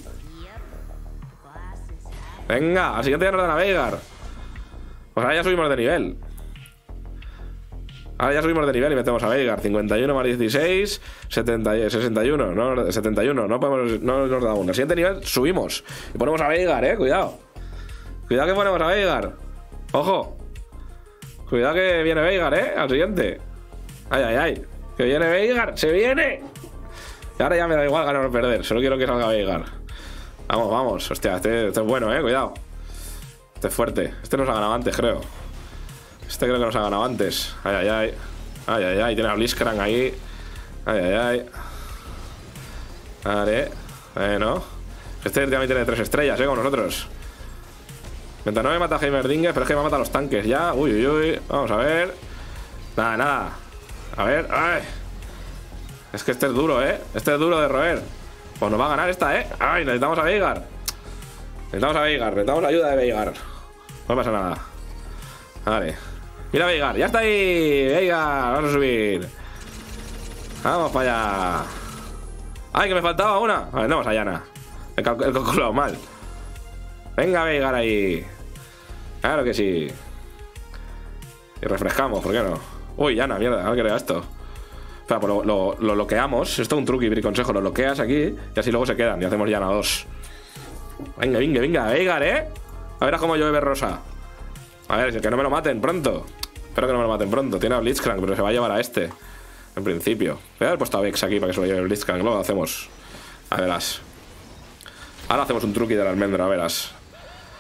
Speaker 1: Venga, al siguiente ya nos dan a Veigar. Pues ahora ya subimos de nivel. Ahora ya subimos de nivel y metemos a Veigar. cincuenta y uno más dieciséis, setenta, sesenta y uno. No, setenta y uno. No, podemos, no nos da uno. Al siguiente nivel subimos. Y ponemos a Veigar, eh. Cuidado. Cuidado que ponemos a Veigar. Ojo. Cuidado que viene Veigar, eh. Al siguiente. Ay, ay, ay. Que viene Veigar. ¡Se viene! Y ahora ya me da igual ganar o perder. Solo quiero que salga Veigar. Vamos, vamos. Hostia, este, este es bueno, eh. Cuidado. Este es fuerte. Este nos ha ganado antes, creo. Este creo que nos ha ganado antes. Ay, ay, ay. Ay, ay, ay. Tiene a Blitzcrank ahí. Ay, ay, ay. Vale. Bueno. Este también tiene tres estrellas, eh, con nosotros. Mientras no me mata Heimerdinger, pero es que me mata los tanques ya. Uy, uy, uy. Vamos a ver. Nada, nada. A ver. Ay. Es que este es duro, eh. Este es duro de roer. Pues nos va a ganar esta, eh. Ay, necesitamos a Veigar. Necesitamos a Veigar. Necesitamos la ayuda de Veigar. No pasa nada. Vale. Mira Veigar. Ya está ahí. Veigar. Vamos a subir. Vamos para allá. Ay, que me faltaba una. Vale, no, vamos a Yana. He calculado mal. Venga, Veigar ahí. Claro que sí. Y refrescamos, ¿por qué no? Uy, Yana, mierda, no quería esto. Espera, pues lo, lo, lo bloqueamos. Esto es un truco y consejo. Lo bloqueas aquí y así luego se quedan. Y hacemos Yana dos. Venga, venga, venga, Veigar, ¿eh? A ver cómo llueve rosa. A ver, que no me lo maten pronto. Espero que no me lo maten pronto. Tiene a Blitzcrank, pero se va a llevar a este. En principio. Voy a haber puesto a Vex aquí para que se lo lleve el Blitzcrank. Luego lo hacemos. A verás. Ahora hacemos un truqui de la almendra, a verás.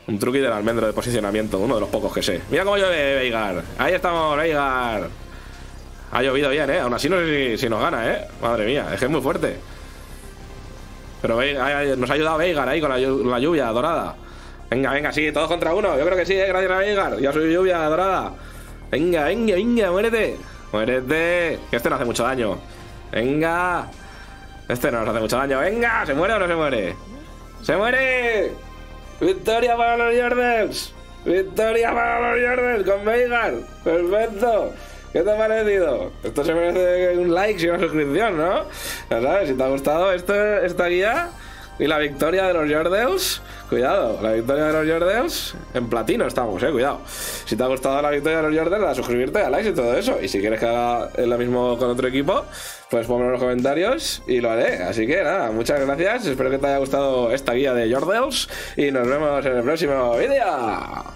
Speaker 1: Un truqui del almendro de posicionamiento, uno de los pocos que sé. Mira cómo llueve, Veigar. Ahí estamos, Veigar. Ha llovido bien, ¿eh? Aún así no sé si, si nos gana, ¿eh? Madre mía, es que es muy fuerte. Pero Veigar, nos ha ayudado Veigar ahí con la, la lluvia dorada. Venga, venga, sí, todos contra uno. Yo creo que sí, ¿eh? Gracias a Veigar. Ya soy lluvia dorada. Venga, venga, venga, muérete. Muérete. Que este no hace mucho daño. Venga. Este no nos hace mucho daño. Venga, ¿se muere o no se muere? ¡Se muere! ¡Victoria para los Yordles! ¡Victoria para los Yordles con Veigar! ¡Perfecto! ¿Qué te ha parecido? Esto se merece un like y una suscripción, ¿no? Ya sabes, si te ha gustado esto, esta guía y la victoria de los Yordles, cuidado, la victoria de los Yordles en platino estamos, eh, cuidado. Si te ha gustado la victoria de los Yordles, a suscribirte, a likes y todo eso. Y si quieres que haga lo mismo con otro equipo, pues ponme en los comentarios y lo haré. Así que nada, muchas gracias, espero que te haya gustado esta guía de Yordles y nos vemos en el próximo vídeo.